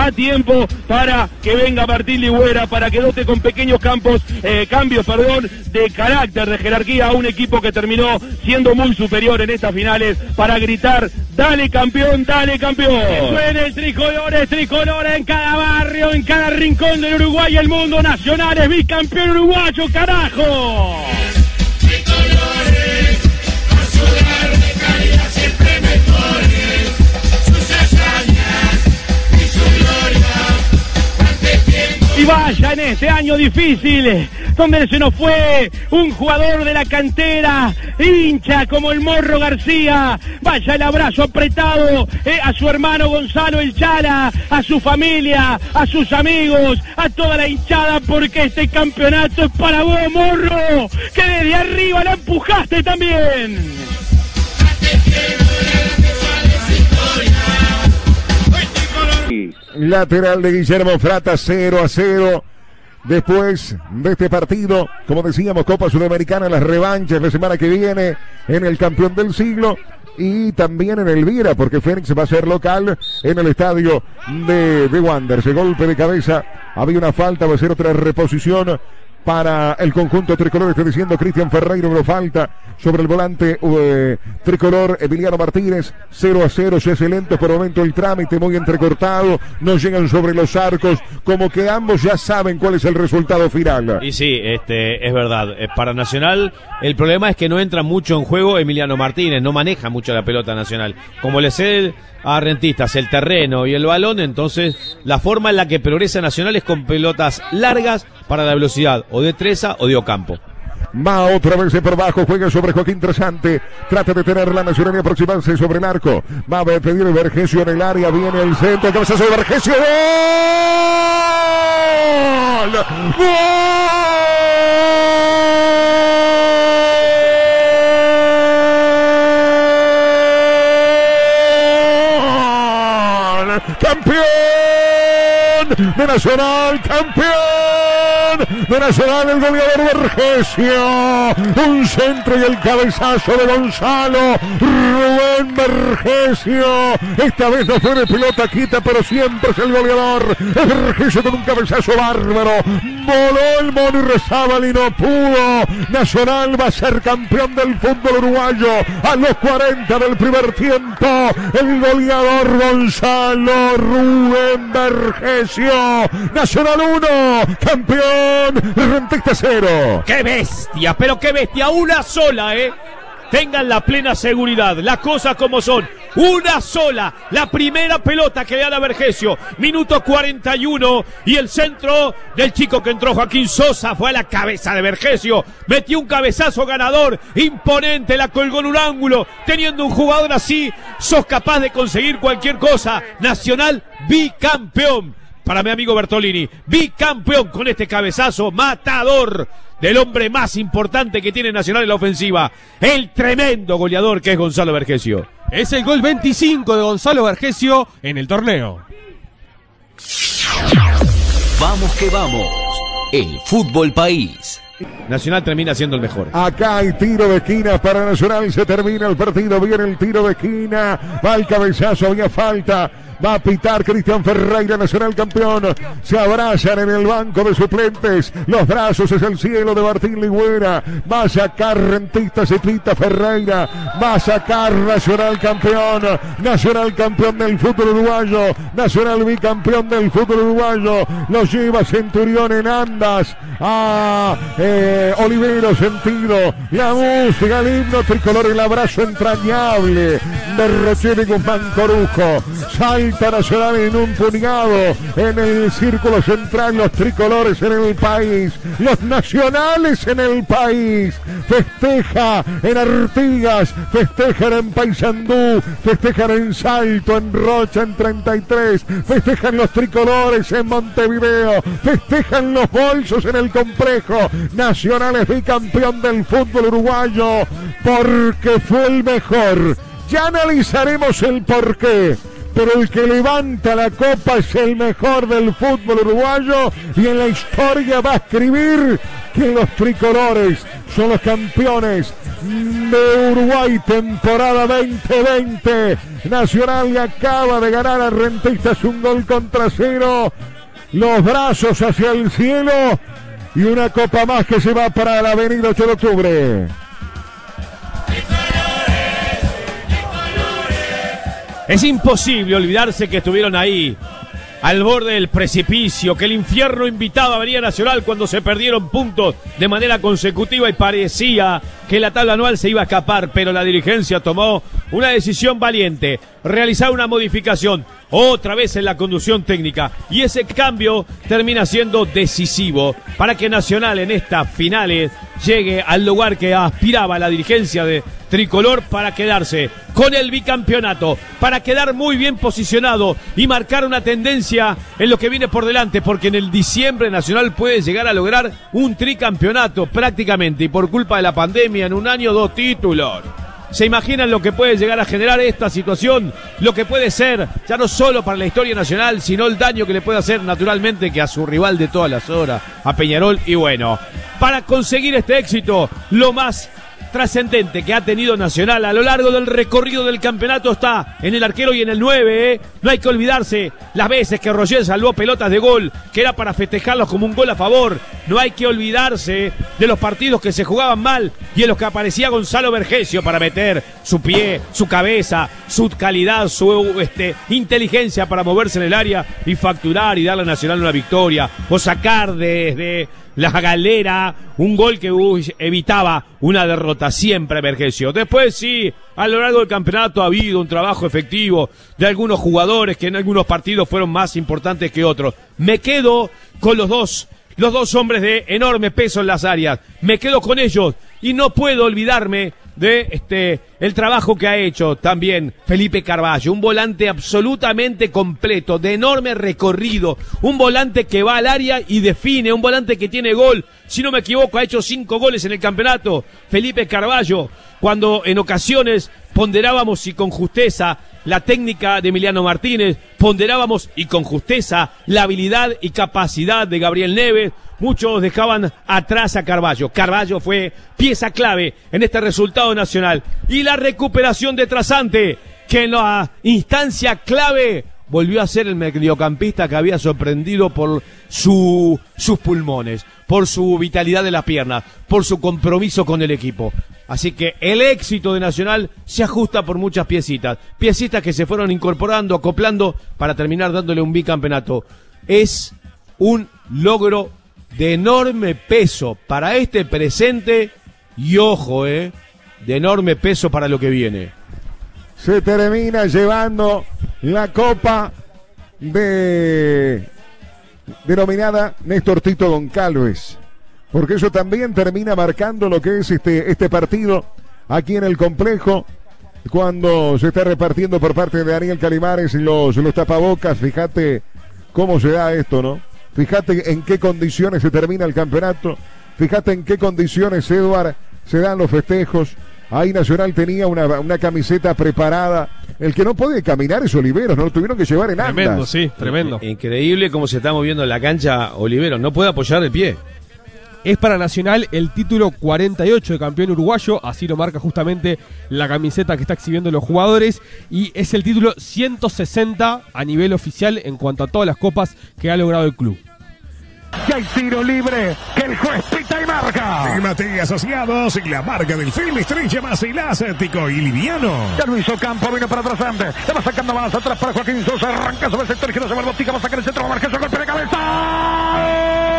[SPEAKER 20] para que venga Martín Ligüera, para que dote con pequeños cambios de carácter, de jerarquía a un equipo que terminó siendo muy superior en estas finales, para gritar: dale campeón, dale campeón. Que suene el tricolor en cada barrio, en cada rincón del Uruguay y el mundo. Nacional es bicampeón uruguayo, carajo.
[SPEAKER 4] Tricolores, con su grande calidad siempre mejores, sus hazañas y su gloria, ante tiempo.
[SPEAKER 20] Y vaya en este año difícil, donde se nos fue un jugador de la cantera, hincha como el Morro García, vaya el abrazo apretado a su hermano Gonzalo El Chala, a su familia, a sus amigos, a toda la hinchada, porque este campeonato es para vos, Morro, que desde arriba la empujaste también.
[SPEAKER 13] Lateral de Guillermo Frata, 0-0. Después de este partido, como decíamos, Copa Sudamericana, las revanchas la semana que viene en el campeón del siglo y también en el Viera, porque Fénix va a ser local en el estadio de Wanderers. El golpe de cabeza, había una falta, va a ser otra reposición para el conjunto tricolor. Está diciendo Cristian Ferreira, una falta sobre el volante tricolor Emiliano Martínez. 0-0, se hace lento por el momento el trámite, muy entrecortado, no llegan sobre los arcos, como que ambos ya saben cuál es el resultado final.
[SPEAKER 11] Y sí, es verdad, para Nacional el problema es que no entra mucho en juego Emiliano Martínez, no maneja mucho la pelota Nacional, como le cede a Rentistas el terreno y el balón, entonces la forma en la que progresa Nacional es con pelotas largas para la velocidad, o de Treza o de Ocampo.
[SPEAKER 13] Va otra vez por bajo, juega sobre Joaquín Trasante. Trata de tener la Nacional y aproximarse sobre el arco. Va a pedir Vergesio en el área. Viene el centro. Cabezazo de Vergesio. ¡Gol! ¡Gol! ¡Campeón de Nacional! ¡Campeón de Nacional! El goleador Vergesio. Un centro y el cabezazo de Gonzalo Rubén Vergesio. Esta vez no fue de pelota quita, pero siempre es el goleador. Es Vergesio con un cabezazo bárbaro. Voló el mono y Rezábal y no pudo. Nacional va a ser campeón del fútbol uruguayo a los 40 del primer tiempo. El goleador Gonzalo Rubén Vergesio. Nacional 1, campeón. Rentistas 0.
[SPEAKER 20] ¡Qué bestia! Pero qué bestia, una sola, Tengan la plena seguridad, las cosas como son. Una sola, la primera pelota que le da a Vergesio. Minuto 41 y el centro del chico que entró, Joaquín Sosa, fue a la cabeza de Vergesio. Metió un cabezazo ganador, imponente, la colgó en un ángulo. Teniendo un jugador así, sos capaz de conseguir cualquier cosa. Nacional bicampeón. Para mi amigo Bertolini, bicampeón con este cabezazo matador del hombre más importante que tiene Nacional en la ofensiva, el tremendo goleador que es Gonzalo Vergesio.
[SPEAKER 21] Es el gol 25 de Gonzalo Vergesio en el torneo.
[SPEAKER 19] Vamos que vamos, el fútbol país.
[SPEAKER 20] Nacional termina siendo el mejor.
[SPEAKER 13] Acá hay tiro de esquina para Nacional, se termina el partido, viene el tiro de esquina, va el cabezazo, había falta. Va a pitar Cristian Ferreira, Nacional campeón. Se abrazan en el banco de suplentes. Los brazos es el cielo de Martín Ligüera. Va a sacar Rentistas y pita Ferreira. Va a sacar Nacional campeón. Nacional campeón del fútbol uruguayo. Nacional bicampeón del fútbol uruguayo. Lo lleva Centurión en andas. Olivero sentido. La música, el himno tricolor, el abrazo entrañable de Rochelle y Guzmán Corujo. Salta Nacional en un puñado en el círculo central, los tricolores en el país, los nacionales en el país. Festeja en Artigas, festejan en Paysandú, festejan en Salto, en Rocha, en 33, festejan los tricolores en Montevideo, festejan los bolsos en el Complejo. Nacional es bicampeón del fútbol uruguayo porque fue el mejor. Ya analizaremos el porqué, pero el que levanta la copa es el mejor del fútbol uruguayo y en la historia va a escribir que los tricolores son los campeones de Uruguay temporada 2020. Nacional acaba de ganar a Rentistas 1-0. Los brazos hacia el cielo y una copa más que se va para la avenida 8 de octubre.
[SPEAKER 20] Es imposible olvidarse que estuvieron ahí, al borde del precipicio, que el infierno invitaba a venir a Nacional cuando se perdieron puntos de manera consecutiva y parecía que la tabla anual se iba a escapar, pero la dirigencia tomó una decisión valiente, realizar una modificación, otra vez en la conducción técnica, y ese cambio termina siendo decisivo para que Nacional en estas finales llegue al lugar que aspiraba la dirigencia de tricolor para quedarse con el bicampeonato, para quedar muy bien posicionado y marcar una tendencia en lo que viene por delante, porque en el diciembre Nacional puede llegar a lograr un tricampeonato prácticamente, y por culpa de la pandemia en un año 2 títulos. ¿Se imaginan lo que puede llegar a generar esta situación? Lo que puede ser, ya no solo para la historia nacional, sino el daño que le puede hacer naturalmente que a su rival de todas las horas, a Peñarol. Y bueno, para conseguir este éxito, lo más trascendente que ha tenido Nacional a lo largo del recorrido del campeonato está en el arquero y en el 9, No hay que olvidarse las veces que Roger salvó pelotas de gol, que era para festejarlos como un gol a favor. No hay que olvidarse de los partidos que se jugaban mal y en los que aparecía Gonzalo Vergesio para meter su pie, su cabeza, su calidad, su inteligencia para moverse en el área y facturar y darle a Nacional una victoria, o sacar desde la galera un gol que evitaba una derrota siempre Vergesio. Después sí, a lo largo del campeonato ha habido un trabajo efectivo de algunos jugadores que en algunos partidos fueron más importantes que otros. Me quedo con los dos
[SPEAKER 21] los dos hombres de enorme peso en las áreas. Me quedo con ellos y no puedo olvidarme de el trabajo que ha hecho también Felipe Carvalho, un volante absolutamente completo, de enorme recorrido, un volante que va al área y define, un volante que tiene gol. Si no me equivoco, ha hecho 5 goles en el campeonato Felipe Carvalho, cuando en ocasiones ponderábamos y con justeza la técnica de Emiliano Martínez, ponderábamos y con justeza la habilidad y capacidad de Gabriel Neves. Muchos dejaban atrás a Carvalho. Carvalho fue pieza clave en este resultado nacional. Y la recuperación de Trasante, que en la instancia clave volvió a ser el mediocampista que había sorprendido por sus pulmones, por su vitalidad de las piernas, por su compromiso con el equipo. Así que el éxito de Nacional se ajusta por muchas piecitas que se fueron incorporando, acoplando para terminar dándole un bicampeonato. Es un logro de enorme peso para este presente y ojo, de enorme peso para lo que viene.
[SPEAKER 13] Se termina llevando la copa denominada Néstor Tito Goncalves, porque eso también termina marcando lo que es este partido aquí en el complejo, cuando se está repartiendo por parte de Daniel Calimares los tapabocas. Fíjate cómo se da esto, ¿no? Fíjate en qué condiciones se termina el campeonato, fíjate en qué condiciones, Eduard, se dan los festejos. Ahí Nacional tenía una camiseta preparada. El que no puede caminar es Oliveros, no lo tuvieron que llevar en andas.
[SPEAKER 21] Tremendo, sí, tremendo.
[SPEAKER 2] Increíble cómo se está moviendo en la cancha Oliveros, no puede apoyar el pie.
[SPEAKER 21] Es para Nacional el título 48 de campeón uruguayo, así lo marca justamente la camiseta que está exhibiendo los jugadores, y es el título 160 a nivel oficial en cuanto a todas las copas que ha logrado el club.
[SPEAKER 1] Y hay tiro libre que el juez pita y marca.
[SPEAKER 3] Mate Asociados, la marca del film estrecha más elástico y liviano.
[SPEAKER 1] Ya lo hizo Campo, vino para Trasante. Le va sacando más atrás para Joaquín Sosa. Arranca sobre el sector izquierdo, se va el Botica, va a sacar el centro, va a marcar su golpe de cabeza.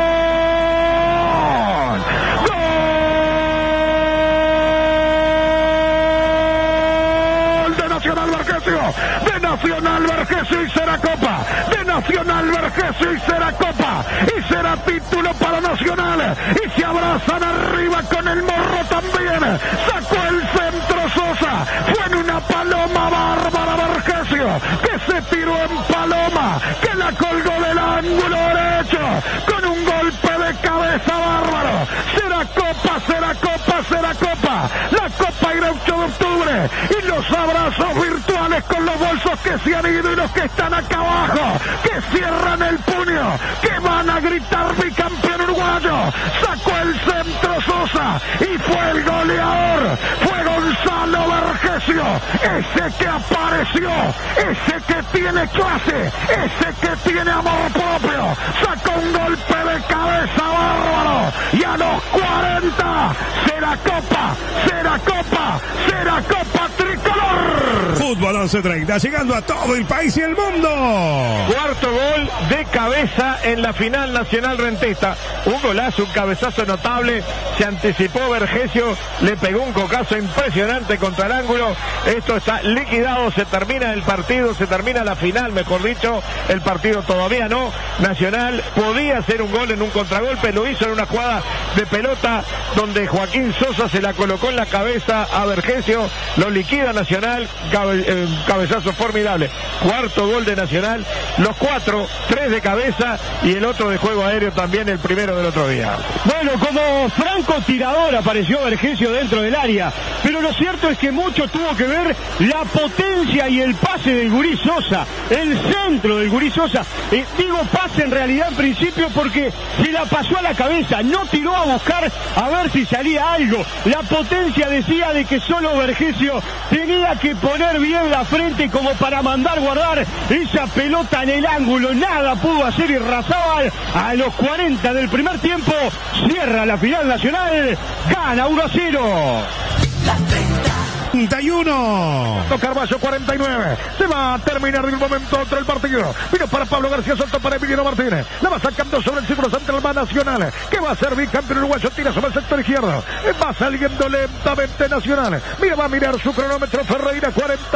[SPEAKER 1] De Nacional Vergesio y será Copa. De Nacional Vergesio y será Copa. Y será título para Nacional. Y se abrazan arriba con el Morro también. Sacó el centro Sosa. Fue en una paloma bárbara Vergesio, que se tiró en paloma, que la colgó del ángulo derecho con un golpe de cabeza bárbaro. Será Copa, será Copa, será Copa. La Copa irá 8 de octubre. Y los abrazos virtuales con los bolsos que se han ido y los que están acá abajo, que cierran el puño, que van a gritar bicampeón uruguayo. Sacó el centro Sosa y fue el goleador. Fue Gonzalo Vergesio, ese que apareció, ese que tiene clase, ese que tiene amor propio. Sacó un golpe de cabeza bárbaro y a los 40 será Copa, será Copa, será Copa tricolor.
[SPEAKER 3] Fútbol 11:30, llegando a todo el país y el mundo.
[SPEAKER 20] Cuarto gol de cabeza en la final nacional rentista. Un golazo, un cabezazo notable. Se anticipó Vergesio, le pegó un cocazo impresionante contra el ángulo. Esto está liquidado, se termina el partido, se termina la final, mejor dicho. El partido todavía no. Nacional podía hacer un gol en un contragolpe, lo hizo en una jugada de pelota donde Joaquín Sosa se la colocó en la cabeza a Vergesio. Lo liquida Nacional, cabezazo formidable. Cuarto gol de Nacional, los 4, 3 de cabeza y el otro de juego aéreo también, el primero del otro día.
[SPEAKER 21] Bueno, como francotirador apareció Vergesio dentro del área, pero lo cierto es que mucho tuvo que ver la potencia y el pase del Gurí Sosa, el centro del Gurí Sosa. Digo pase en realidad en principio porque se la pasó a la cabeza, no tiró a buscar a ver si salía algo. La potencia decía de que solo Vergesio tenía que poner bien la frente como para mandar guardar esa pelota en el ángulo. Nada pudo hacer y Irarrázaval a los 40 del primer tiempo cierra la final nacional, gana 1-0.
[SPEAKER 3] 31.
[SPEAKER 1] Carballo 49. Se va a terminar de un momento a otro el partido. Vino para Pablo García, saltó para Emiliano Martínez. La va sacando sobre el círculo central más Nacional. Que va a ser bicampeón uruguayo. Tira sobre el sector izquierdo. Va saliendo lentamente Nacional. Mira, va a mirar su cronómetro Ferreira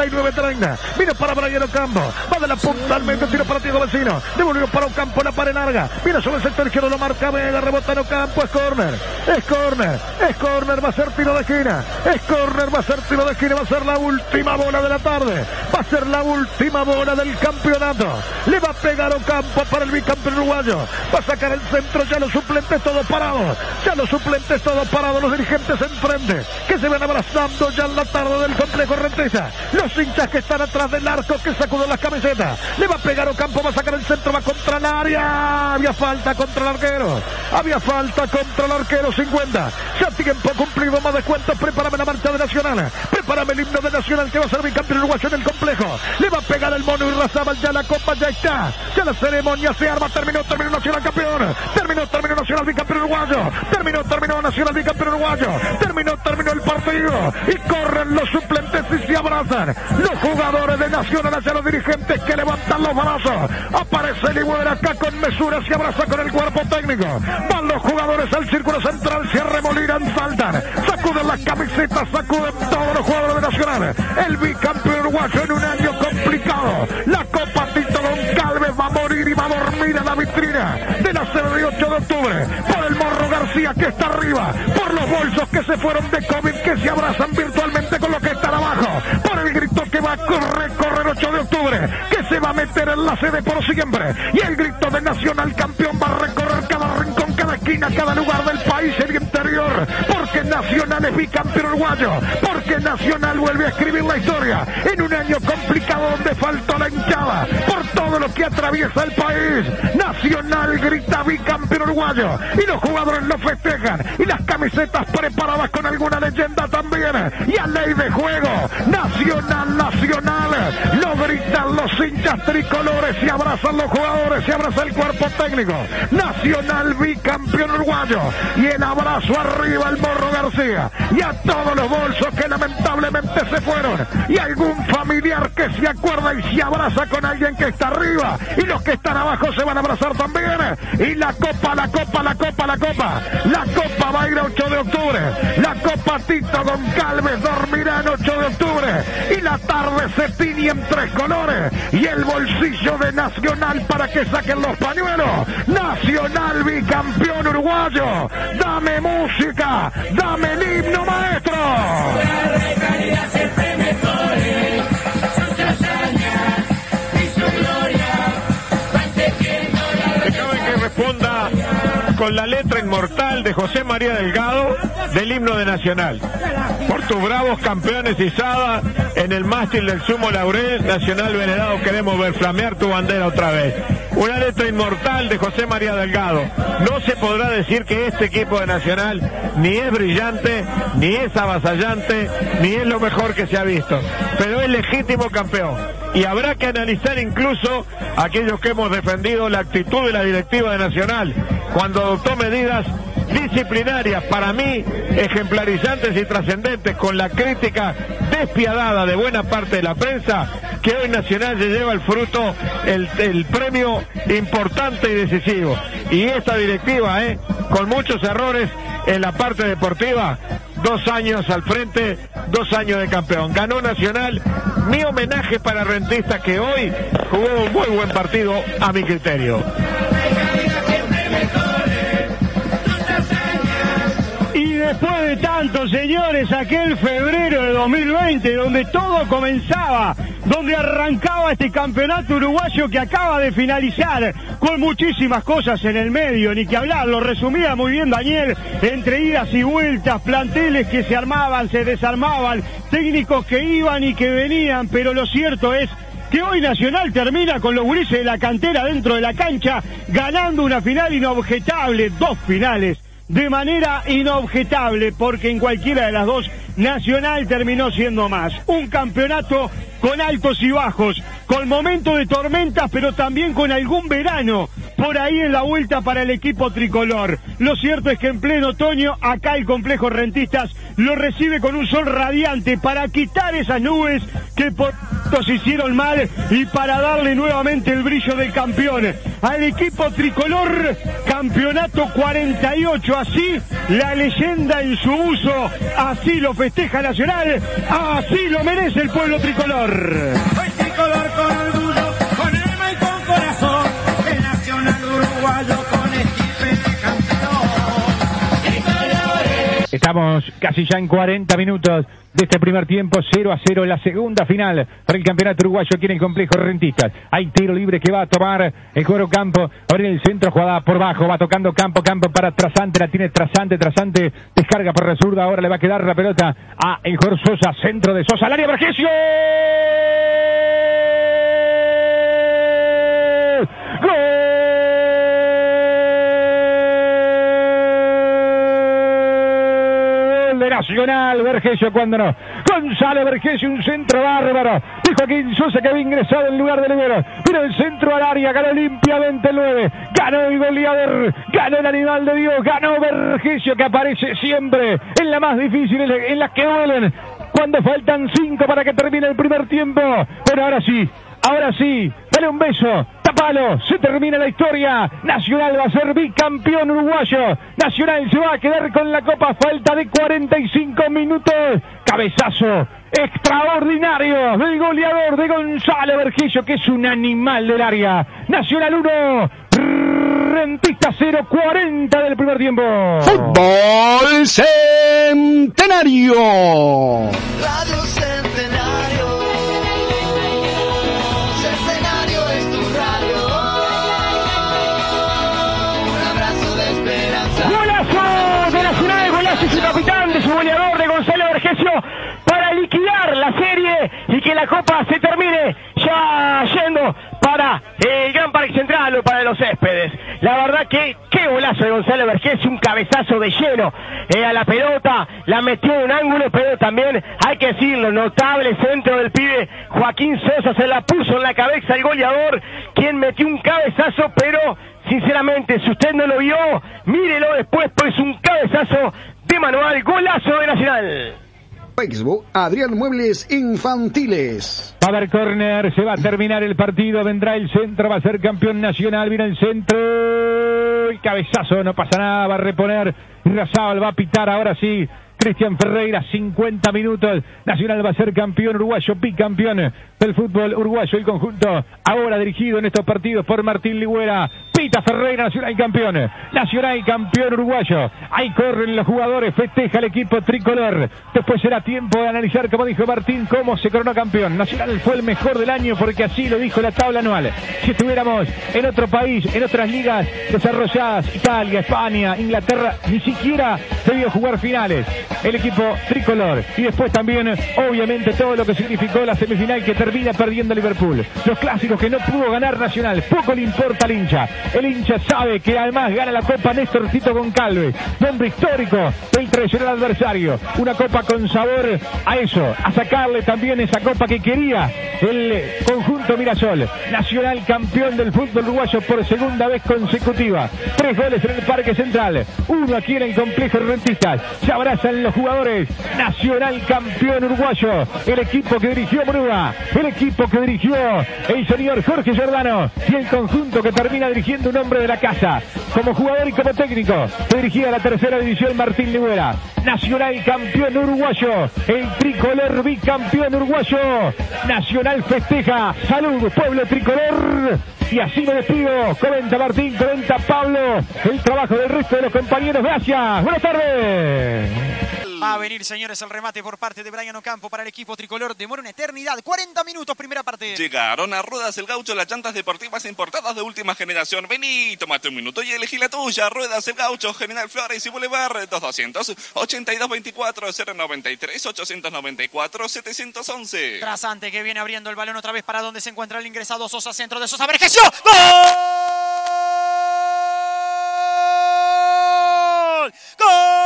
[SPEAKER 1] 49-30. Mira para Brian Ocampo. Va de la punta al medio. Tiro para Diego Vecino. Devolvió para Ocampo. La pared larga. Mira sobre el sector izquierdo. Lo marca Vega. Rebota en Ocampo. Es córner. Es córner. Es córner. Va a ser tiro de esquina. Es córner. Va a ser tiro de esquina. Va a ser la última bola de la tarde. Va a ser la última bola del campeonato. Le va a pegar Ocampo para el bicampeón uruguayo. Va a sacar el centro. Ya los suplentes todos parados. Ya los suplentes todos parados. Los dirigentes enfrente. Que se van abrazando ya en la tarde del complejo rentista. Los hinchas que están atrás del arco que sacuden las camisetas. Le va a pegar Ocampo. Va a sacar el centro. Va contra el área. Había falta contra el arquero. Había falta contra el arquero. 50. Ya tiempo cumplido. Más descuentos. Prepárame la marcha de Nacional. Prepárame el himno de Nacional que va a ser bicampeón uruguayo en el complejo. Le va a pegar el mono Irrazábal. Ya la copa ya está. Ya la ceremonia se arma. Terminó Nacional campeón. Terminó Nacional bicampeón uruguayo. Terminó Nacional bicampeón uruguayo. Terminó el partido. Y corren los suplentes y se abrazan. Los jugadores de Nacional hacia los dirigentes que levantan los brazos. Aparece Ligüera acá con mesura. Se abraza con el cuerpo técnico. Van los jugadores al círculo central. Se arremolinan, saltan. Sacuden las camisetas. Sacuden todos los jugadores de Nacional. El bicampeón uruguayo en un año complicado. La Copa Tito Goncalves va a morir y va a dormir en la vitrina de la sede de 8 de octubre. Por el Morro García que está arriba. Por los bolsos que se fueron de COVID que se abrazan virtualmente con los que están abajo. Por el grito que va a correr 8 de octubre. Que se va a meter en la sede por siempre. Y el grito de Nacional campeón va a recorrer cada rincón, cada esquina, cada lugar del país y el interior. Porque Nacional es bicampeón uruguayo. Porque Nacional vuelve a escribir la historia en un año complicado donde faltó la hinchada por todo lo que atraviesa el país. Nacional grita bicampeón uruguayo y los jugadores lo festejan y las camisetas preparadas con alguna leyenda también. Y a ley de juego, Nacional, lo gritan los hinchas tricolores, se abrazan los jugadores, se abraza el cuerpo técnico. Nacional bicampeón uruguayo y el abrazo arriba al Morro García y a todos los bolsos que lamentablemente se fueron y algún familiar que se acuerda y se abraza con alguien que está arriba y los que están abajo se van a abrazar también. Y la copa va a ir a 8 de octubre. La Copa Tito Goncalves dormirá en 8 de octubre y la tarde se tiñe en 3 colores y el bolsillo de Nacional para que saquen los pañuelos. Nacional bicampeón uruguayo. Dame música, dame el himno, maestro.
[SPEAKER 10] Déjame que responda con la letra inmortal de José María Delgado del himno de Nacional. Por tus bravos campeones izadas en el mástil del Sumo Laurel, Nacional Venerado, queremos ver flamear tu bandera otra vez. Una letra inmortal de José María Delgado. No se podrá decir que este equipo de Nacional ni es brillante, ni es avasallante, ni es lo mejor que se ha visto, pero es legítimo campeón. Y habrá que analizar incluso aquellos que hemos defendido la actitud de la directiva de Nacional cuando adoptó medidas disciplinarias, para mí ejemplarizantes y trascendentes, con la crítica despiadada de buena parte de la prensa, que hoy Nacional se lleva el fruto, el premio importante y decisivo. Y esta directiva, con muchos errores en la parte deportiva, 2 años al frente, 2 años de campeón. Ganó Nacional. Mi homenaje para Rentistas, que hoy jugó un muy buen partido a mi criterio.
[SPEAKER 20] Y después de tanto, señores, aquel febrero de 2020, donde todo comenzaba, donde arrancaba este campeonato uruguayo que acaba de finalizar, con muchísimas cosas en el medio, ni que hablar, lo resumía muy bien Daniel, entre idas y vueltas, planteles que se armaban, se desarmaban, técnicos que iban y que venían, pero lo cierto es que hoy Nacional termina con los gurises de la cantera dentro de la cancha, ganando una final inobjetable, 2 finales, de manera inobjetable, porque en cualquiera de las dos Nacional terminó siendo más. Un campeonato con altos y bajos, con momentos de tormentas, pero también con algún verano por ahí en la vuelta para el equipo tricolor. Lo cierto es que en pleno otoño, acá el complejo Rentistas lo recibe con un sol radiante para quitar esas nubes que por se hicieron mal y para darle nuevamente el brillo del campeón al equipo tricolor. Campeonato 48, así la leyenda en su uso, así lo festeja Nacional, así lo merece el pueblo tricolor.
[SPEAKER 5] Hoy tricolor con orgullo, con alma y con corazón, el Nacional uruguayo con estirpe de campeón. Tricolores.
[SPEAKER 7] Estamos casi ya en 40 minutos de este primer tiempo, 0-0 en la segunda final para el campeonato uruguayo aquí en el complejo Rentistas. Hay tiro libre que va a tomar el Cuero Campo, ahora en el centro, jugada por bajo, va tocando Campo para Trasante, la tiene Trasante descarga por la zurda, ahora le va a quedar la pelota a el jugador Sosa, centro de Sosa, al área, Vergesio. ¡Gol! Nacional, Vergesio, cuando no. Gonzalo Vergesio, un centro bárbaro. De Joaquín Sosa que había ingresado en lugar de Libero. Pero el centro al área, ganó limpiamente el 9. Ganó el goleador, ganó el animal de Dios, ganó Vergesio que aparece siempre en la más difícil, en las que duelen. Cuando faltan 5 para que termine el primer tiempo. Pero ahora sí, dale un beso, tapalo, se termina la historia. Nacional va a ser bicampeón uruguayo. Nacional se va a quedar con la copa, falta de 45 minutos. Cabezazo extraordinario del goleador de Gonzalo Vergesio, que es un animal del área. Nacional 1, Rentistas 0, 40 del primer tiempo.
[SPEAKER 22] Fútbol Centenario.
[SPEAKER 5] Radio Centenario. Centenario es tu radio. Un abrazo de esperanza.
[SPEAKER 20] Golazo de Nacional, golazo y su capitán, de su goleador, de Gonzalo Vergesio, para liquidar la serie y que la copa se termine ya yendo para el Gran Parque Central o para los Céspedes. La verdad que qué golazo de Gonzalo Vergesio, un cabezazo de lleno a la pelota, la metió en un ángulo, pero también hay que decirlo, notable centro del pibe Joaquín Sosa, se la puso en la cabeza el goleador, quien metió un cabezazo, pero sinceramente, si usted no lo vio, mírelo después, pues un cabezazo de manual, golazo de Nacional.
[SPEAKER 22] Facebook, Adrián Muebles Infantiles.
[SPEAKER 7] Va a haber córner, se va a terminar el partido, vendrá el centro, va a ser campeón Nacional, viene el centro, el cabezazo, no pasa nada, va a reponer, Irrazábal va a pitar, ahora sí, Cristian Ferreira, 50 minutos, Nacional va a ser campeón uruguayo, bicampeón del fútbol uruguayo, el conjunto ahora dirigido en estos partidos por Martín Ligüera, pita Ferreira, Nacional campeón uruguayo, ahí corren los jugadores, festeja el equipo tricolor, después será tiempo de analizar, como dijo Martín, cómo se coronó campeón. Nacional fue el mejor del año porque así lo dijo la tabla anual. Si estuviéramos en otro país, en otras ligas desarrolladas, Italia, España, Inglaterra, ni siquiera se vio jugar finales el equipo tricolor. Y después también, obviamente, todo lo que significó la semifinal que termina perdiendo Liverpool. Los clásicos que no pudo ganar Nacional, poco le importa al hincha. El hincha sabe que además gana la Copa Néstor Tito Goncalves, nombre histórico del tradicional adversario. Una copa con sabor a eso, a sacarle también esa copa que quería el conjunto Mirasol. Nacional campeón del fútbol uruguayo por segunda vez consecutiva. 3 goles en el Parque Central, 1 aquí en el complejo Rentistas. Se abrazan los jugadores. Nacional campeón uruguayo. El equipo que dirigió Bruna, el equipo que dirigió el señor Jorge Giordano y el conjunto que termina dirigiendo un hombre de la casa. Como jugador y como técnico, que dirigía la tercera división Martín Ligüera. Nacional campeón uruguayo. El tricolor bicampeón uruguayo. Nacional festeja. Salud, pueblo tricolor. Y así me despido. Comenta Martín, comenta Pablo. El trabajo del resto de los compañeros. Gracias. Buenas tardes.
[SPEAKER 23] Va a venir, señores, el remate por parte de Brian Ocampo para el equipo tricolor. Demora una eternidad. 40 minutos, primera parte.
[SPEAKER 24] Llegaron a Ruedas El Gaucho, las llantas deportivas importadas de última generación. Vení, tómate un minuto y elegí la tuya. Ruedas El Gaucho, General Flores y Boulevard. 2200-8224-093-894-711.
[SPEAKER 23] Trasante que viene abriendo el balón otra vez para donde se encuentra el ingresado Sosa. Centro de Sosa. Vergesio. ¡Gol! ¡Gol!